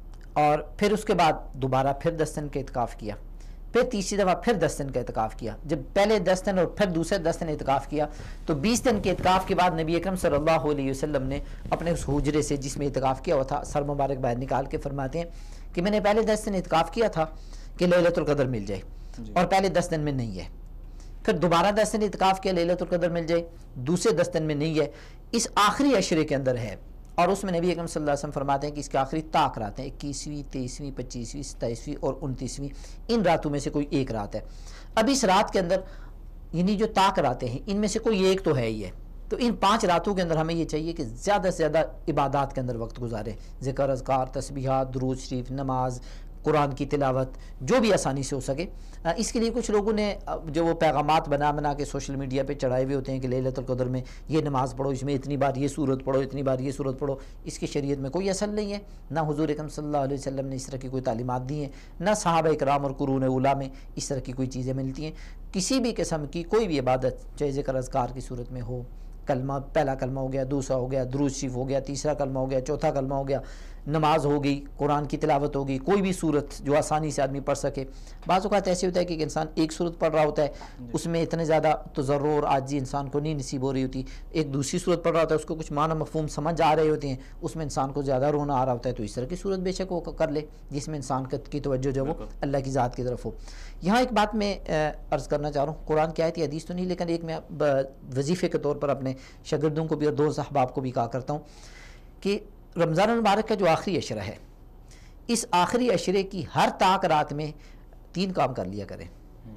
اور پھر اس کے بعد دوبارہ پھر دس دن کا اعتکاف کیا، پھر تیسری دفعہ پھر دس دن کا اعتکاف کیا. جب پہلے دس دن اور پھر دوسرے دس دن اعتکاف کیا تو بیس دن کے اعتکاف کے بعد نبی اکرم صلی اللہ علیہ وسلم نے اپنے اس حجرے سے جس میں اعتکاف کیا ہوا تھا سر مبارک باہر نکال کے فرماتے ہیں کہ میں نے پہلے دس دن اعتکاف کیا تھا کہ لیلۃ القدر مل جائے، اور پہلے دس دن میں نہیں ہے. پھر دوبارہ دس دن اعتکاف کیا لیلۃ القدر مل جائے، دوسرے دس دن میں نہیں ہے، اس آخری عشرے کے اندر ہے، اور اس میں نبی اکرم صلی اللہ علیہ وسلم فرماتے ہیں کہ اس کے آخری طاق رات ہیں، اکیسویں، تیئیسویں، پچیسویں، ستائیسویں اور انتیسویں، ان راتوں میں سے کوئی ایک رات ہے۔ اب اس رات کے اندر یعنی جو طاق راتیں ہیں ان میں سے کوئی ایک تو ہے ہی ہے، تو ان پانچ راتوں کے اندر ہمیں یہ چاہیے کہ زیادہ سے زیادہ عبادات کے اندر وقت گزاریں، ذکر، اذکار، تسبیحات، درود شریف، نماز، قرآن کی تلاوت، جو بھی آسانی سے ہو سکے۔ اس کے لیے کچھ لوگوں نے جو وہ پیغامات بنا بنا کے سوشل میڈیا پہ چڑھائے ہوئے ہوتے ہیں کہ لیلۃ القدر میں یہ نماز پڑھو، اس میں اتنی بار یہ سورت پڑھو، اتنی بار یہ سورت پڑھو۔ اس کی شریعت میں کوئی اصل نہیں ہے، نہ حضور اکرم صلی اللہ علیہ وسلم نے اس طرح کی کوئی تعلیمات دی ہیں، نہ صحابہ اکرام اور قرون اولیٰ میں اس طرح کی کوئی چیزیں ملتی ہیں۔ کسی بھی قسم کی کوئی بھی عبادت چاہے ذکر اذکار کی صورت میں ہو، کلمہ، پہلا کلمہ ہو گیا، دوسرا ہو گیا، درود شریف ہو گیا، تیسرا کلمہ ہو گیا، چوتھا کلمہ ہو گیا، نماز ہو گئی، قرآن کی تلاوت ہوگی، کوئی بھی صورت جو آسانی سے آدمی پڑھ سکے۔ بعض اوقات ایسے ہوتا ہے کہ ایک انسان ایک صورت پڑھ رہا ہوتا ہے، اس میں اتنے زیادہ تضرع اور عاجزی انسان کو نہیں نصیب ہو رہی ہوتی، ایک دوسری صورت پڑھ رہا ہوتا ہے، اس کو کچھ معنی مفہوم سمجھ آ رہے ہوتے ہیں، اس میں انسان کو زیادہ رونا آ رہا ہوتا ہے، تو اس طرح کی صورت بے شک وہ کر لے جس میں انسان کی توجہ جو وہ اللہ کی ذات کی طرف ہو۔ یہاں ایک بات میں عرض کرنا چاہ رہا ہوں، قرآن کی آیت یا حدیث تو نہیں، لیکن ایک میں وظیفے کے طور پر اپنے شاگردوں کو بھی اور دوست احباب کو بھی کہا کرتا ہوں کہ رمضان المبارک کا جو آخری عشرہ ہے، اس آخری عشرے کی ہر طاق رات میں تین کام کر لیا کریں۔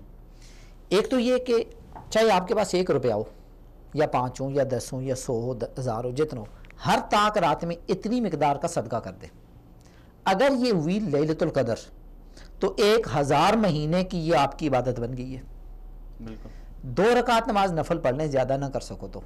ایک تو یہ کہ چاہے آپ کے پاس ایک روپیہ ہو یا پانچ ہو یا دس ہو یا سو ہو، ہزار ہو، جتنا ہو، ہر طاق رات میں اتنی مقدار کا صدقہ کر دیں۔ اگر یہ ہوئی لیلۃ القدر تو ایک ہزار مہینے کی یہ آپ کی عبادت بن گئی ہے۔ بالکل دو رکعت نماز نفل پڑھ لیں، زیادہ نہ کر سکو تو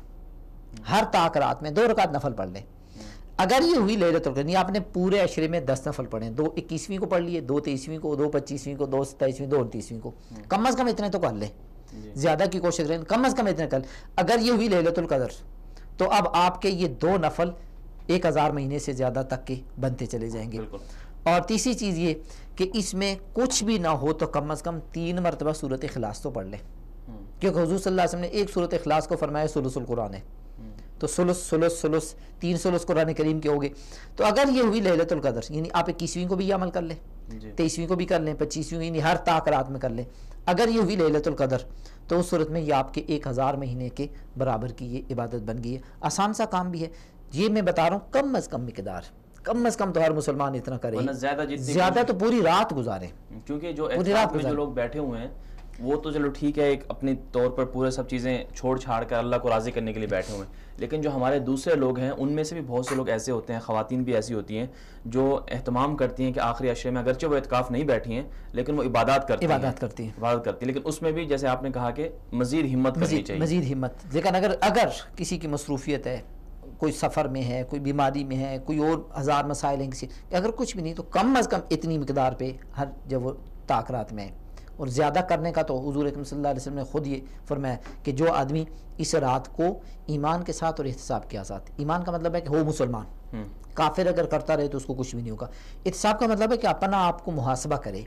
ہر طاق رات میں دو رکعت نفل پڑھ لیں۔ اگر یہ ہوئی لیلۃ القدر، نہیں آپ نے پورے عشرے میں دس نفل پڑھیں، دو اکیسویں کو پڑھ لیے، دو تیئیسویں کو، دو پچیسویں کو، دو ستائیسویں، دو انتیسویں کو، کم از کم اتنے تو کر لیں، زیادہ کی کوشش کریں، کم از کم اتنے کر لیں۔ اگر یہ ہوئی لیلۃ القدر تو اب آپ کے یہ دو نفل ایک ہزار مہینے سے زیادہ تک کے بنتے چلے جائیں گے۔ اور تیسری چیز یہ کہ اس میں کچھ بھی نہ ہو تو کم از کم تین مرتبہ سورۃ اخلاص تو پڑھ لیں، کیونکہ حضور صلی اللہ علیہ وسلم نے ایک سورۃ اخلاص کو فرمایا ثلث القرآن ہے، تو ثلث ثلث ثلث تین ثلث قرآن کریم کے ہو گئے۔ تو اگر یہ ہوئی لیلۃ القدر، یعنی آپ اکیسویں کو بھی یہ عمل کر لیں، تیئیسویں کو بھی کر لیں، پچیسویں یعنی ہر طاق رات میں کر لیں۔ اگر یہ ہوئی لیلۃ القدر تو اس صورت میں یہ آپ کے ایک ہزار مہینے کے برابر کی یہ عبادت بن گئی ہے۔ آسان سا کام بھی ہے، یہ میں بتا رہا ہوں کم از کم مقدار، کم از کم تو ہر مسلمان اتنا کرے، زیادہ تو پوری رات گزارے، کیونکہ جو اعتکاف میں جو لوگ بیٹھے ہوئے ہیں وہ تو چلو ٹھیک ہے، ایک اپنے طور پر پورے سب چیزیں چھوڑ چھاڑ کر اللہ کو راضی کرنے کے لیے بیٹھے ہوئے ہیں، لیکن جو ہمارے دوسرے لوگ ہیں ان میں سے بھی بہت سے لوگ ایسے ہوتے ہیں، خواتین بھی ایسی ہوتی ہیں جو اہتمام کرتی ہیں کہ آخری عشرے میں اگرچہ وہ اعتکاف نہیں بیٹھی ہیں لیکن وہ عبادات کرتی ہیں عبادات کرتی ہیں عبادت کرتی ہیں لیکن اس میں بھی جیسے آپ نے کہا کہ مزید ہمت کرنی چاہیے، مزید ہمت۔ لیکن اگر اگر کسی کی مصروفیت ہے، کوئی سفر میں ہے، کوئی بیماری میں ہے، کوئی اور ہزار مسائل ہیں کسی، اگر کچھ بھی نہیں تو کم از کم اتنی مقدار پہ ہر جب وہ طاق رات میں ہے۔ اور زیادہ کرنے کا تو حضور اکرم صلی اللہ علیہ وسلم نے خود یہ فرمایا کہ جو آدمی اس رات کو ایمان کے ساتھ اور احتساب کے ساتھ، ایمان کا مطلب ہے کہ ہو مسلمان، کافر اگر کرتا رہے تو اس کو کچھ بھی نہیں ہوگا، احتساب کا مطلب ہے کہ اپنا آپ کو محاسبہ کرے،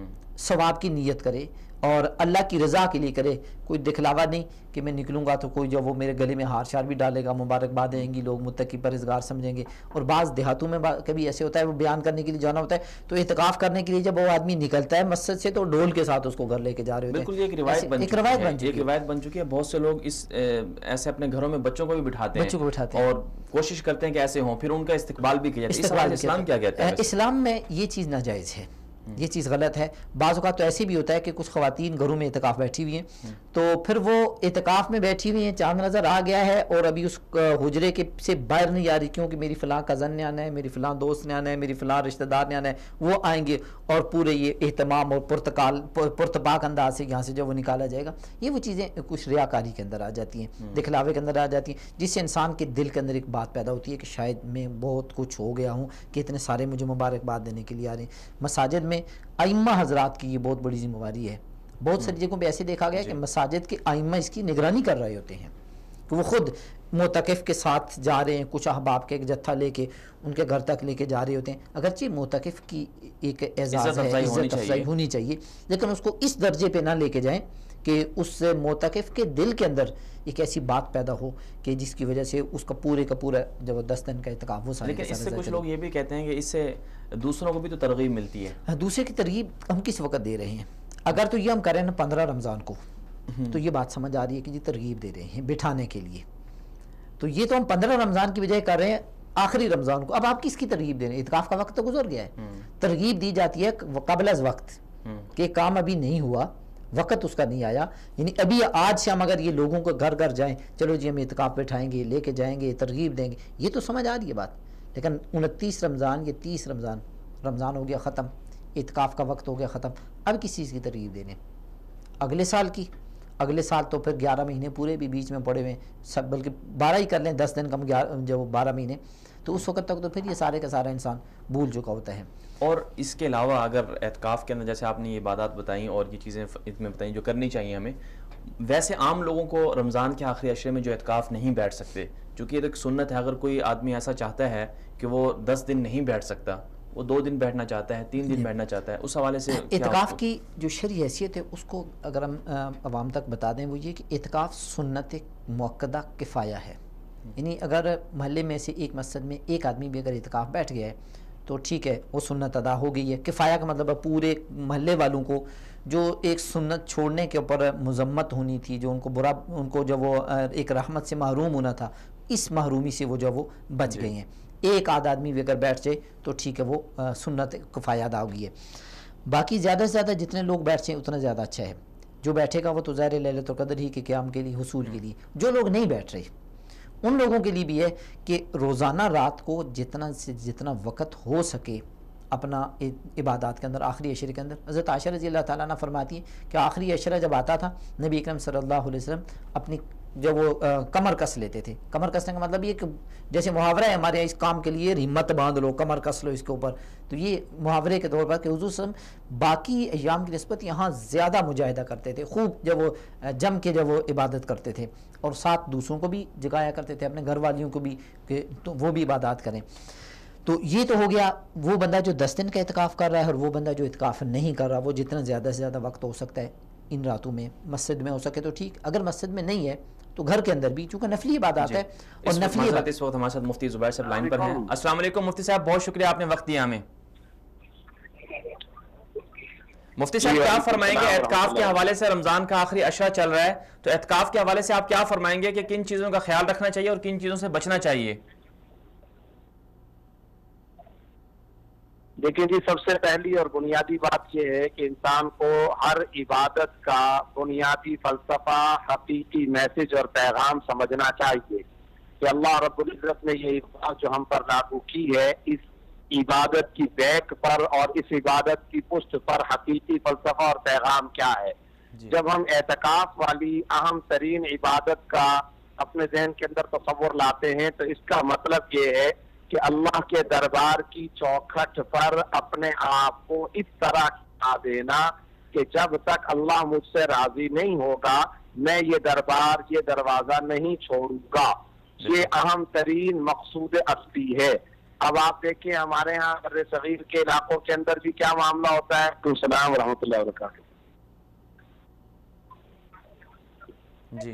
ثواب کی نیت کرے اور اللہ کی رضا کے لیے کرے، کوئی دکھلاوا نہیں کہ میں نکلوں گا تو کوئی جو وہ میرے گلے میں ہار شار بھی ڈالے گا، مبارکباد دیں گی، لوگ متقی پرہیزگار سمجھیں گے۔ اور بعض دیہاتوں میں کبھی ایسے ہوتا ہے وہ بیان کرنے کے لیے جانا ہوتا ہے تو اعتکاف کرنے کے لیے جب وہ آدمی نکلتا ہے مسجد سے تو ڈھول کے ساتھ اس کو گھر لے کے جا رہے ہوتے ہیں۔ بالکل، یہ ایک روایت بن چکی ہے، ایک روایت بن چکی ہے، بہت سے لوگ اس ایسے اپنے گھروں میں بچوں کو بھی بٹھاتے ہیں، بچوں کو بٹھاتے ہیں اور کوشش کرتے ہیں کہ ایسے ہوں، پھر ان کا استقبال بھی کیا جاتا ہے۔ اسلام کیا کہتا ہے؟ اسلام میں یہ چیز ناجائز ہے، یہ چیز غلط ہے۔ بعض اوقات تو ایسے بھی ہوتا ہے کہ کچھ خواتین گھروں میں اعتکاف بیٹھی ہوئی ہیں تو پھر وہ اعتکاف میں بیٹھی ہوئی ہیں، چاند نظر آ گیا ہے اور ابھی اس حجرے کے سے باہر نہیں آ رہی کیونکہ میری فلاں کزن نے آنا ہے، میری فلاں دوست نے آنا ہے، میری فلاں رشتہ دار نے آنا ہے، وہ آئیں گے اور پورے یہ اہتمام اور پرتقال پرتپاک انداز سے یہاں سے جو وہ نکالا جائے گا، یہ وہ چیزیں کچھ ریاکاری کے اندر آ جاتی ہیں، دکھلاوے کے اندر آ جاتی ہیں، جس سے انسان کے دل کے اندر ایک بات پیدا ہوتی ہے کہ شاید میں بہت کچھ ہو گیا ہوں کہ اتنے سارے مجھے مبارکباد دینے کے لیے آ رہے ہیں۔ مساجد میں ائمہ حضرات کی یہ بہت بڑی ذمہ داری ہے۔ بہت ساری جگہوں پہ ایسے دیکھا گیا کہ مساجد کے ائمہ اس کی نگرانی کر رہے ہوتے ہیں کہ وہ خود معتکف کے ساتھ جا رہے ہیں، کچھ احباب کے ایک جتھا لے کے ان کے گھر تک لے کے جا رہے ہوتے ہیں۔ اگرچہ معتکف کی ایک اعزاز ہے، عزت افزائی ہونی چاہیے، لیکن اس کو اس درجے پہ نہ لے کے جائیں کہ اس معتکف کے دل کے اندر ایک ایسی بات پیدا ہو کہ جس کی وجہ سے اس کا پورے کا پورا جب دس دن کا اعتکاف وہ سارے۔ لیکن اس سے کچھ لوگ یہ بھی کہتے ہیں کہ اس سے دوسروں کو بھی تو ترغیب ملتی ہے۔ دوسرے کی ترغیب ہم کس وقت دے رہے ہیں؟ اگر تو یہ ہم کریں نا پندرہ رمضان کو تو یہ بات سمجھ آ رہی ہے کہ جی ترغیب دے رہے ہیں بٹھانے کے لیے. تو یہ تو ہم پندرہ رمضان کی بجائے کر رہے ہیں آخری رمضان کو. اب آپ کس کی ترغیب دے رہے ہیں؟ اعتکاف کا وقت تو گزر گیا ہے. ترغیب دی جاتی ہے قبل از وقت کہ کام ابھی نہیں ہوا, وقت اس کا نہیں آیا, یعنی ابھی آج سے ہم اگر یہ لوگوں کو گھر گھر جائیں, چلو جی ہم اعتکاف بٹھائیں گے, لے کے جائیں گے, ترغیب دیں گے, یہ تو سمجھ آ رہی ہے بات. لیکن انتیس رمضان, یہ تیس رمضان, رمضان ہو گیا ختم, اعتکاف کا وقت ہو گیا ختم, اب کس چیز کی ترغیب دینے؟ اگلے سال کی. اگلے سال تو پھر گیارہ مہینے پورے بھی بیچ میں پڑے ہوئے سب, بلکہ بارہ ہی کر لیں, دس دن کم جو بارہ مہینے, تو اس وقت تک تو پھر یہ سارے کا سارا انسان بھول چکا ہوتا ہے. اور اس کے علاوہ اگر اعتکاف کے اندر جیسے آپ نے یہ عبادات بتائیں اور یہ چیزیں اس میں بتائیں جو کرنی چاہیے ہمیں, ویسے عام لوگوں کو رمضان کے آخری عشرے میں جو اعتکاف نہیں بیٹھ سکتے, چونکہ یہ ایک سنت ہے, اگر کوئی آدمی ایسا چاہتا ہے کہ وہ دس دن نہیں بیٹھ سکتا, وہ دو دن بیٹھنا چاہتا ہے, تین دن بیٹھنا چاہتا ہے, اس حوالے سے اعتکاف کی جو شرعی حیثیت ہے اس کو اگر ہم عوام تک بتا دیں, وہ یہ کہ اعتکاف سنت مؤکدہ کفایہ ہے. یعنی اگر محلے میں سے ایک مسجد میں ایک آدمی بھی اگر اعتکاف بیٹھ گیا ہے تو ٹھیک ہے, وہ سنت ادا ہو گئی ہے. کفایہ کا مطلب ہے پورے محلے والوں کو جو ایک سنت چھوڑنے کے اوپر مذمت ہونی تھی, جو ان کو برا, ان کو جب وہ ایک رحمت سے محروم ہونا تھا, اس محرومی سے وہ جو وہ بچ گئی ہیں. ایک آدھ آدمی بھی اگر بیٹھ جائے تو ٹھیک ہے, وہ سنت کفایہ ادا ہو گئی ہے. باقی زیادہ سے زیادہ جتنے لوگ بیٹھ جائیں اتنا زیادہ اچھا ہے. جو بیٹھے گا وہ تو ظاہر لیلۃ القدر ہی کے قیام کے لیے حصول کے لیے. جو لوگ نہیں بیٹھ رہے ان لوگوں کے لیے بھی ہے کہ روزانہ رات کو جتنا سے جتنا وقت ہو سکے اپنا عبادات کے اندر, آخری عشرے کے اندر. حضرت عائشہ رضی اللہ تعالیٰ عنہ فرماتی ہے کہ آخری عشرہ جب آتا تھا, نبی اکرم صلی اللہ علیہ وسلم اپنی جب وہ کمر کس لیتے تھے. کمر کسنے کا مطلب یہ کہ جیسے محاورہ ہے ہمارے اس کام کے لیے, ہمت باندھ لو, کمر کس لو اس کے اوپر, تو یہ محاورے کے طور پر کہ حضور صلی اللہ علیہ وسلم باقی ایام کی نسبت یہاں زیادہ مجاہدہ کرتے تھے, خوب جب وہ جم کے جب وہ عبادت کرتے تھے, اور ساتھ دوسروں کو بھی جگایا کرتے تھے, اپنے گھر والیوں کو بھی کہ تو وہ بھی عبادات کریں. تو یہ تو ہو گیا وہ بندہ جو دس دن کا اعتکاف کر رہا ہے, اور وہ بندہ جو اعتکاف نہیں کر رہا, وہ جتنا زیادہ سے زیادہ وقت ہو سکتا ہے ان راتوں میں مسجد میں ہو سکے تو ٹھیک. اگر مسجد میں نہیں ہے تو گھر کے اندر بھی, چونکہ نفلی عبادات ہے. اور نفلی عبادت اس وقت ہمارے ساتھ مفتی زبیر صاحب لائن پر ہیں. السلام علیکم مفتی صاحب, بہت شکریہ آپ نے وقت دیا ہمیں. مفتی صاحب کیا فرمائیں گے اعتکاف کے حوالے سے؟ رمضان کا آخری عشرہ چل رہا ہے, تو اعتکاف کے حوالے سے آپ کیا فرمائیں گے کہ کن چیزوں کا خیال رکھنا چاہیے اور کن چیزوں سے بچنا چاہیے؟ دیکھیں جی, سب سے پہلی اور بنیادی بات یہ ہے کہ انسان کو ہر عبادت کا بنیادی فلسفہ, حقیقی میسج اور پیغام سمجھنا چاہیے کہ اللہ رب العزت نے یہ عبادت جو ہم پر لاگو کی ہے, اس عبادت کی بیک پر اور اس عبادت کی پشت پر حقیقی فلسفہ اور پیغام کیا ہے. جی. جب ہم اعتکاف والی اہم ترین عبادت کا اپنے ذہن کے اندر تصور لاتے ہیں تو اس کا مطلب یہ ہے کہ اللہ کے دربار کی چوکھٹ پر اپنے آپ کو اس طرح کھڑا دینا کہ جب تک اللہ مجھ سے راضی نہیں ہوگا میں یہ دربار, یہ دروازہ نہیں چھوڑوں گا. یہ اہم ترین مقصود اصلی ہے. اب آپ دیکھیں ہمارے ہاں بر صغیر کے علاقوں کے اندر بھی کیا معاملہ ہوتا ہے. السلام ورحمۃ اللہ وبرکاتہ. جی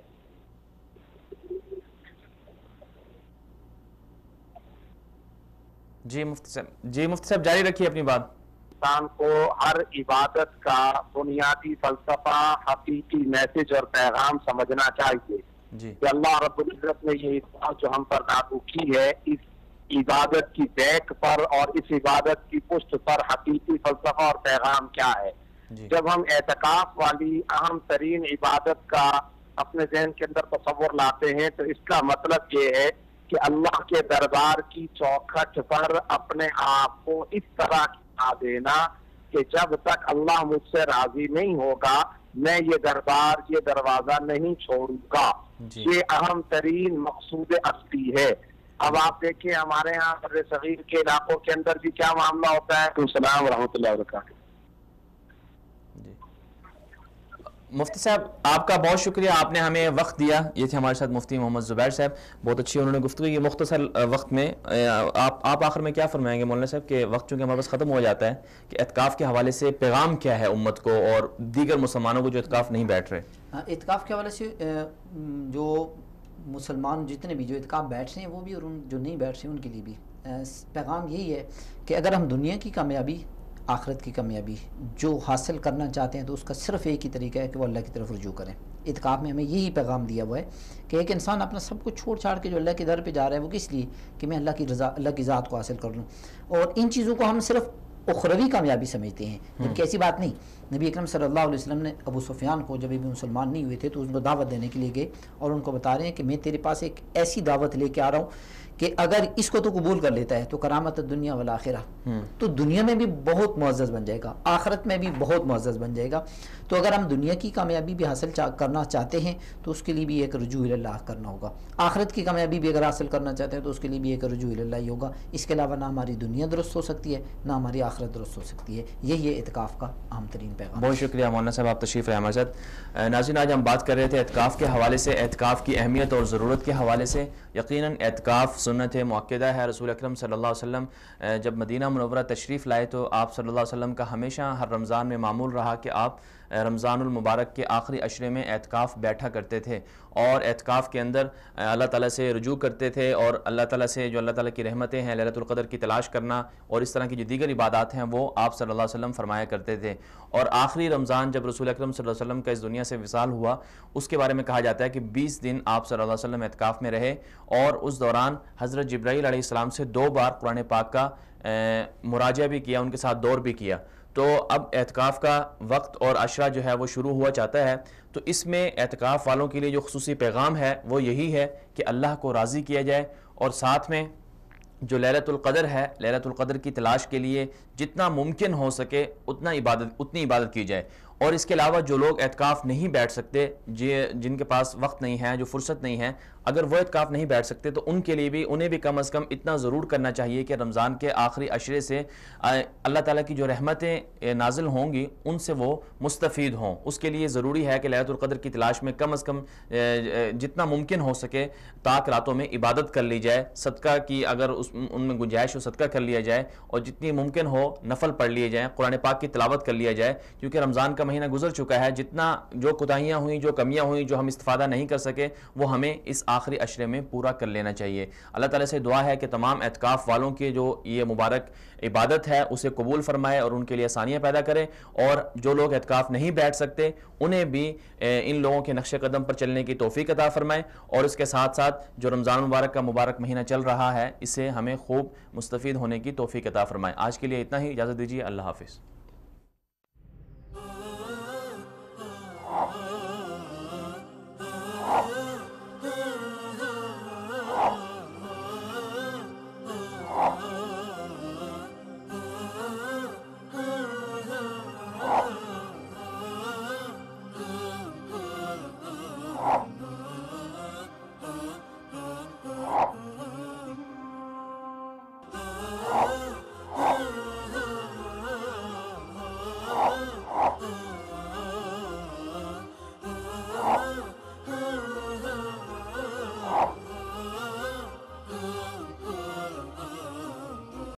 جی مفتی صاحب, جی مفتی صاحب جاری رکھیے اپنی بات. انسان کو ہر عبادت کا بنیادی فلسفہ, حقیقی میسج اور پیغام سمجھنا چاہیے. جی. کہ اللہ رب العزت نے یہ عبادت جو ہم پر لاگو کی ہے, اس عبادت کی بیک پر اور اس عبادت کی پشت پر حقیقی فلسفہ اور پیغام کیا ہے. جی. جب ہم اعتکاف والی اہم ترین عبادت کا اپنے ذہن کے اندر تصور لاتے ہیں تو اس کا مطلب یہ ہے کہ اللہ کے دربار کی چوکھٹ پر اپنے آپ کو اس طرح کھڑا دینا کہ جب تک اللہ مجھ سے راضی نہیں ہوگا میں یہ دربار, یہ دروازہ نہیں چھوڑوں گا. جی. یہ اہم ترین مقصود اصلی ہے. اب آپ دیکھیں ہمارے ہاں بر صغیر کے علاقوں کے اندر بھی کیا معاملہ ہوتا ہے. السلام ورحمۃ اللہ وبرکاتہ. جی مفتی صاحب آپ کا بہت شکریہ, آپ نے ہمیں وقت دیا. یہ تھے ہمارے ساتھ مفتی محمد زبیر صاحب, بہت اچھی انہوں نے گفتگو کی مختصر وقت میں. آپ آپ آخر میں کیا فرمائیں گے مولانا صاحب کہ وقت چونکہ ہمارے پاس ختم ہو جاتا ہے, کہ اعتکاف کے حوالے سے پیغام کیا ہے امت کو اور دیگر مسلمانوں کو جو اعتکاف نہیں بیٹھ رہے؟ اعتکاف کے حوالے سے جو مسلمان جتنے بھی جو اعتکاف بیٹھ رہے ہیں وہ بھی, اور جو نہیں بیٹھ رہے ہیں ان کے لیے بھی پیغام یہی ہے کہ اگر ہم دنیا کی کامیابی آخرت کی کامیابی جو حاصل کرنا چاہتے ہیں تو اس کا صرف ایک ہی طریقہ ہے کہ وہ اللہ کی طرف رجوع کریں۔ اعتکاف میں ہمیں یہی پیغام دیا ہوا ہے کہ ایک انسان اپنا سب کچھ چھوڑ چھاڑ کے جو اللہ کے در پہ جا رہا ہے وہ کس لیے کہ میں اللہ کی رضا اللہ کی ذات کو حاصل کر لوں، اور ان چیزوں کو ہم صرف اخروی کامیابی سمجھتے ہیں، جبکہ ایسی بات نہیں۔ نبی اکرم صلی اللہ علیہ وسلم نے ابو سفیان کو جب بھی مسلمان نہیں ہوئے تھے تو ان کو دعوت دینے کے لیے گئے اور ان کو بتا رہے ہیں کہ میں تیرے پاس ایک ایسی دعوت لے کے آ رہا ہوں کہ اگر اس کو تو قبول کر لیتا ہے تو کرامت دنیا والآخرہ، تو دنیا میں بھی بہت معزز بن جائے گا، آخرت میں بھی بہت معزز بن جائے گا۔ تو اگر ہم دنیا کی کامیابی بھی حاصل کرنا چاہتے ہیں تو اس کے لیے بھی ایک رجوع اللہ کرنا ہوگا، آخرت کی کامیابی بھی اگر حاصل کرنا چاہتے ہیں تو اس کے لیے بھی ایک رجوع اللہ ہی ہوگا۔ اس کے علاوہ نہ ہماری دنیا درست ہو سکتی ہے نہ ہماری آخرت درست ہو سکتی ہے۔ یہی ہے اعتکاف کا اہم ترین پیغام۔ بہت شکریہ مولانا صاحب، آپ تشریف لائے ہمارے ساتھ۔ ناظرین، آج ہم بات کر رہے تھے اعتکاف کے حوالے سے، اعتکاف کی اہمیت اور ضرورت کے حوالے سے۔ یقیناً اعتکاف سنت مؤکدہ ہے۔ رسول اکرم صلی اللہ علیہ وسلم جب مدینہ منورہ تشریف لائے تو آپ صلی اللہ علیہ وسلم کا ہمیشہ ہر رمضان میں معمول رہا کہ آپ رمضان المبارک کے آخری عشرے میں اعتکاف بیٹھا کرتے تھے اور اعتکاف کے اندر اللہ تعالیٰ سے رجوع کرتے تھے اور اللہ تعالیٰ سے جو اللہ تعالیٰ کی رحمتیں ہیں، لیلۃ القدر کی تلاش کرنا اور اس طرح کی جو دیگر عبادات ہیں وہ آپ صلی اللہ علیہ وسلم فرمایا کرتے تھے۔ اور آخری رمضان جب رسول اکرم صلی اللہ علیہ وسلم کا اس دنیا سے وصال ہوا، اس کے بارے میں کہا جاتا ہے کہ بیس دن آپ صلی اللہ علیہ وسلم اعتکاف میں رہے اور اس دوران حضرت جبرائیل علیہ السلام سے دو بار قرآن پاک کا مراجعہ بھی کیا، ان کے ساتھ دور بھی کیا۔ تو اب اعتکاف کا وقت اور عشرہ جو ہے وہ شروع ہوا چاہتا ہے، تو اس میں اعتکاف والوں کے لیے جو خصوصی پیغام ہے وہ یہی ہے کہ اللہ کو راضی کیا جائے اور ساتھ میں جو لیلۃ القدر ہے، لیلۃ القدر کی تلاش کے لیے جتنا ممکن ہو سکے اتنا عبادت اتنی عبادت کی جائے۔ اور اس کے علاوہ جو لوگ اعتکاف نہیں بیٹھ سکتے، جن کے پاس وقت نہیں ہے، جو فرصت نہیں ہے، اگر وہ اعتکاف نہیں بیٹھ سکتے تو ان کے لیے بھی انہیں بھی کم از کم اتنا ضرور کرنا چاہیے کہ رمضان کے آخری عشرے سے اللہ تعالیٰ کی جو رحمتیں نازل ہوں گی ان سے وہ مستفید ہوں۔ اس کے لیے ضروری ہے کہ لیلۃ القدر کی تلاش میں کم از کم جتنا ممکن ہو سکے طاق راتوں میں عبادت کر لی جائے، صدقہ کی اگر اس ان میں گنجائش ہو صدقہ کر لیا جائے اور جتنی ممکن ہو نفل پڑھ لیے جائیں، قرآن پاک کی تلاوت کر لیا جائے، کیونکہ رمضان کا مہینہ گزر چکا ہے۔ جتنا جو کوتاہیاں ہوئیں، جو کمیاں ہوئیں، جو ہم استفادہ نہیں کر سکے وہ ہمیں اس آخری عشرے میں پورا کر لینا چاہیے۔ اللہ تعالیٰ سے دعا ہے کہ تمام اعتکاف والوں کے جو یہ مبارک عبادت ہے اسے قبول فرمائے اور ان کے لیے آسانیاں پیدا کرے، اور جو لوگ اعتکاف نہیں بیٹھ سکتے انہیں بھی ان لوگوں کے نقش قدم پر چلنے کی توفیق عطا فرمائے، اور اس کے ساتھ ساتھ جو رمضان مبارک کا مبارک مہینہ چل رہا ہے اسے ہمیں خوب مستفید ہونے کی توفیق عطا فرمائے۔ آج کے لیے اتنا ہی، اجازت دیجیے، اللہ حافظ۔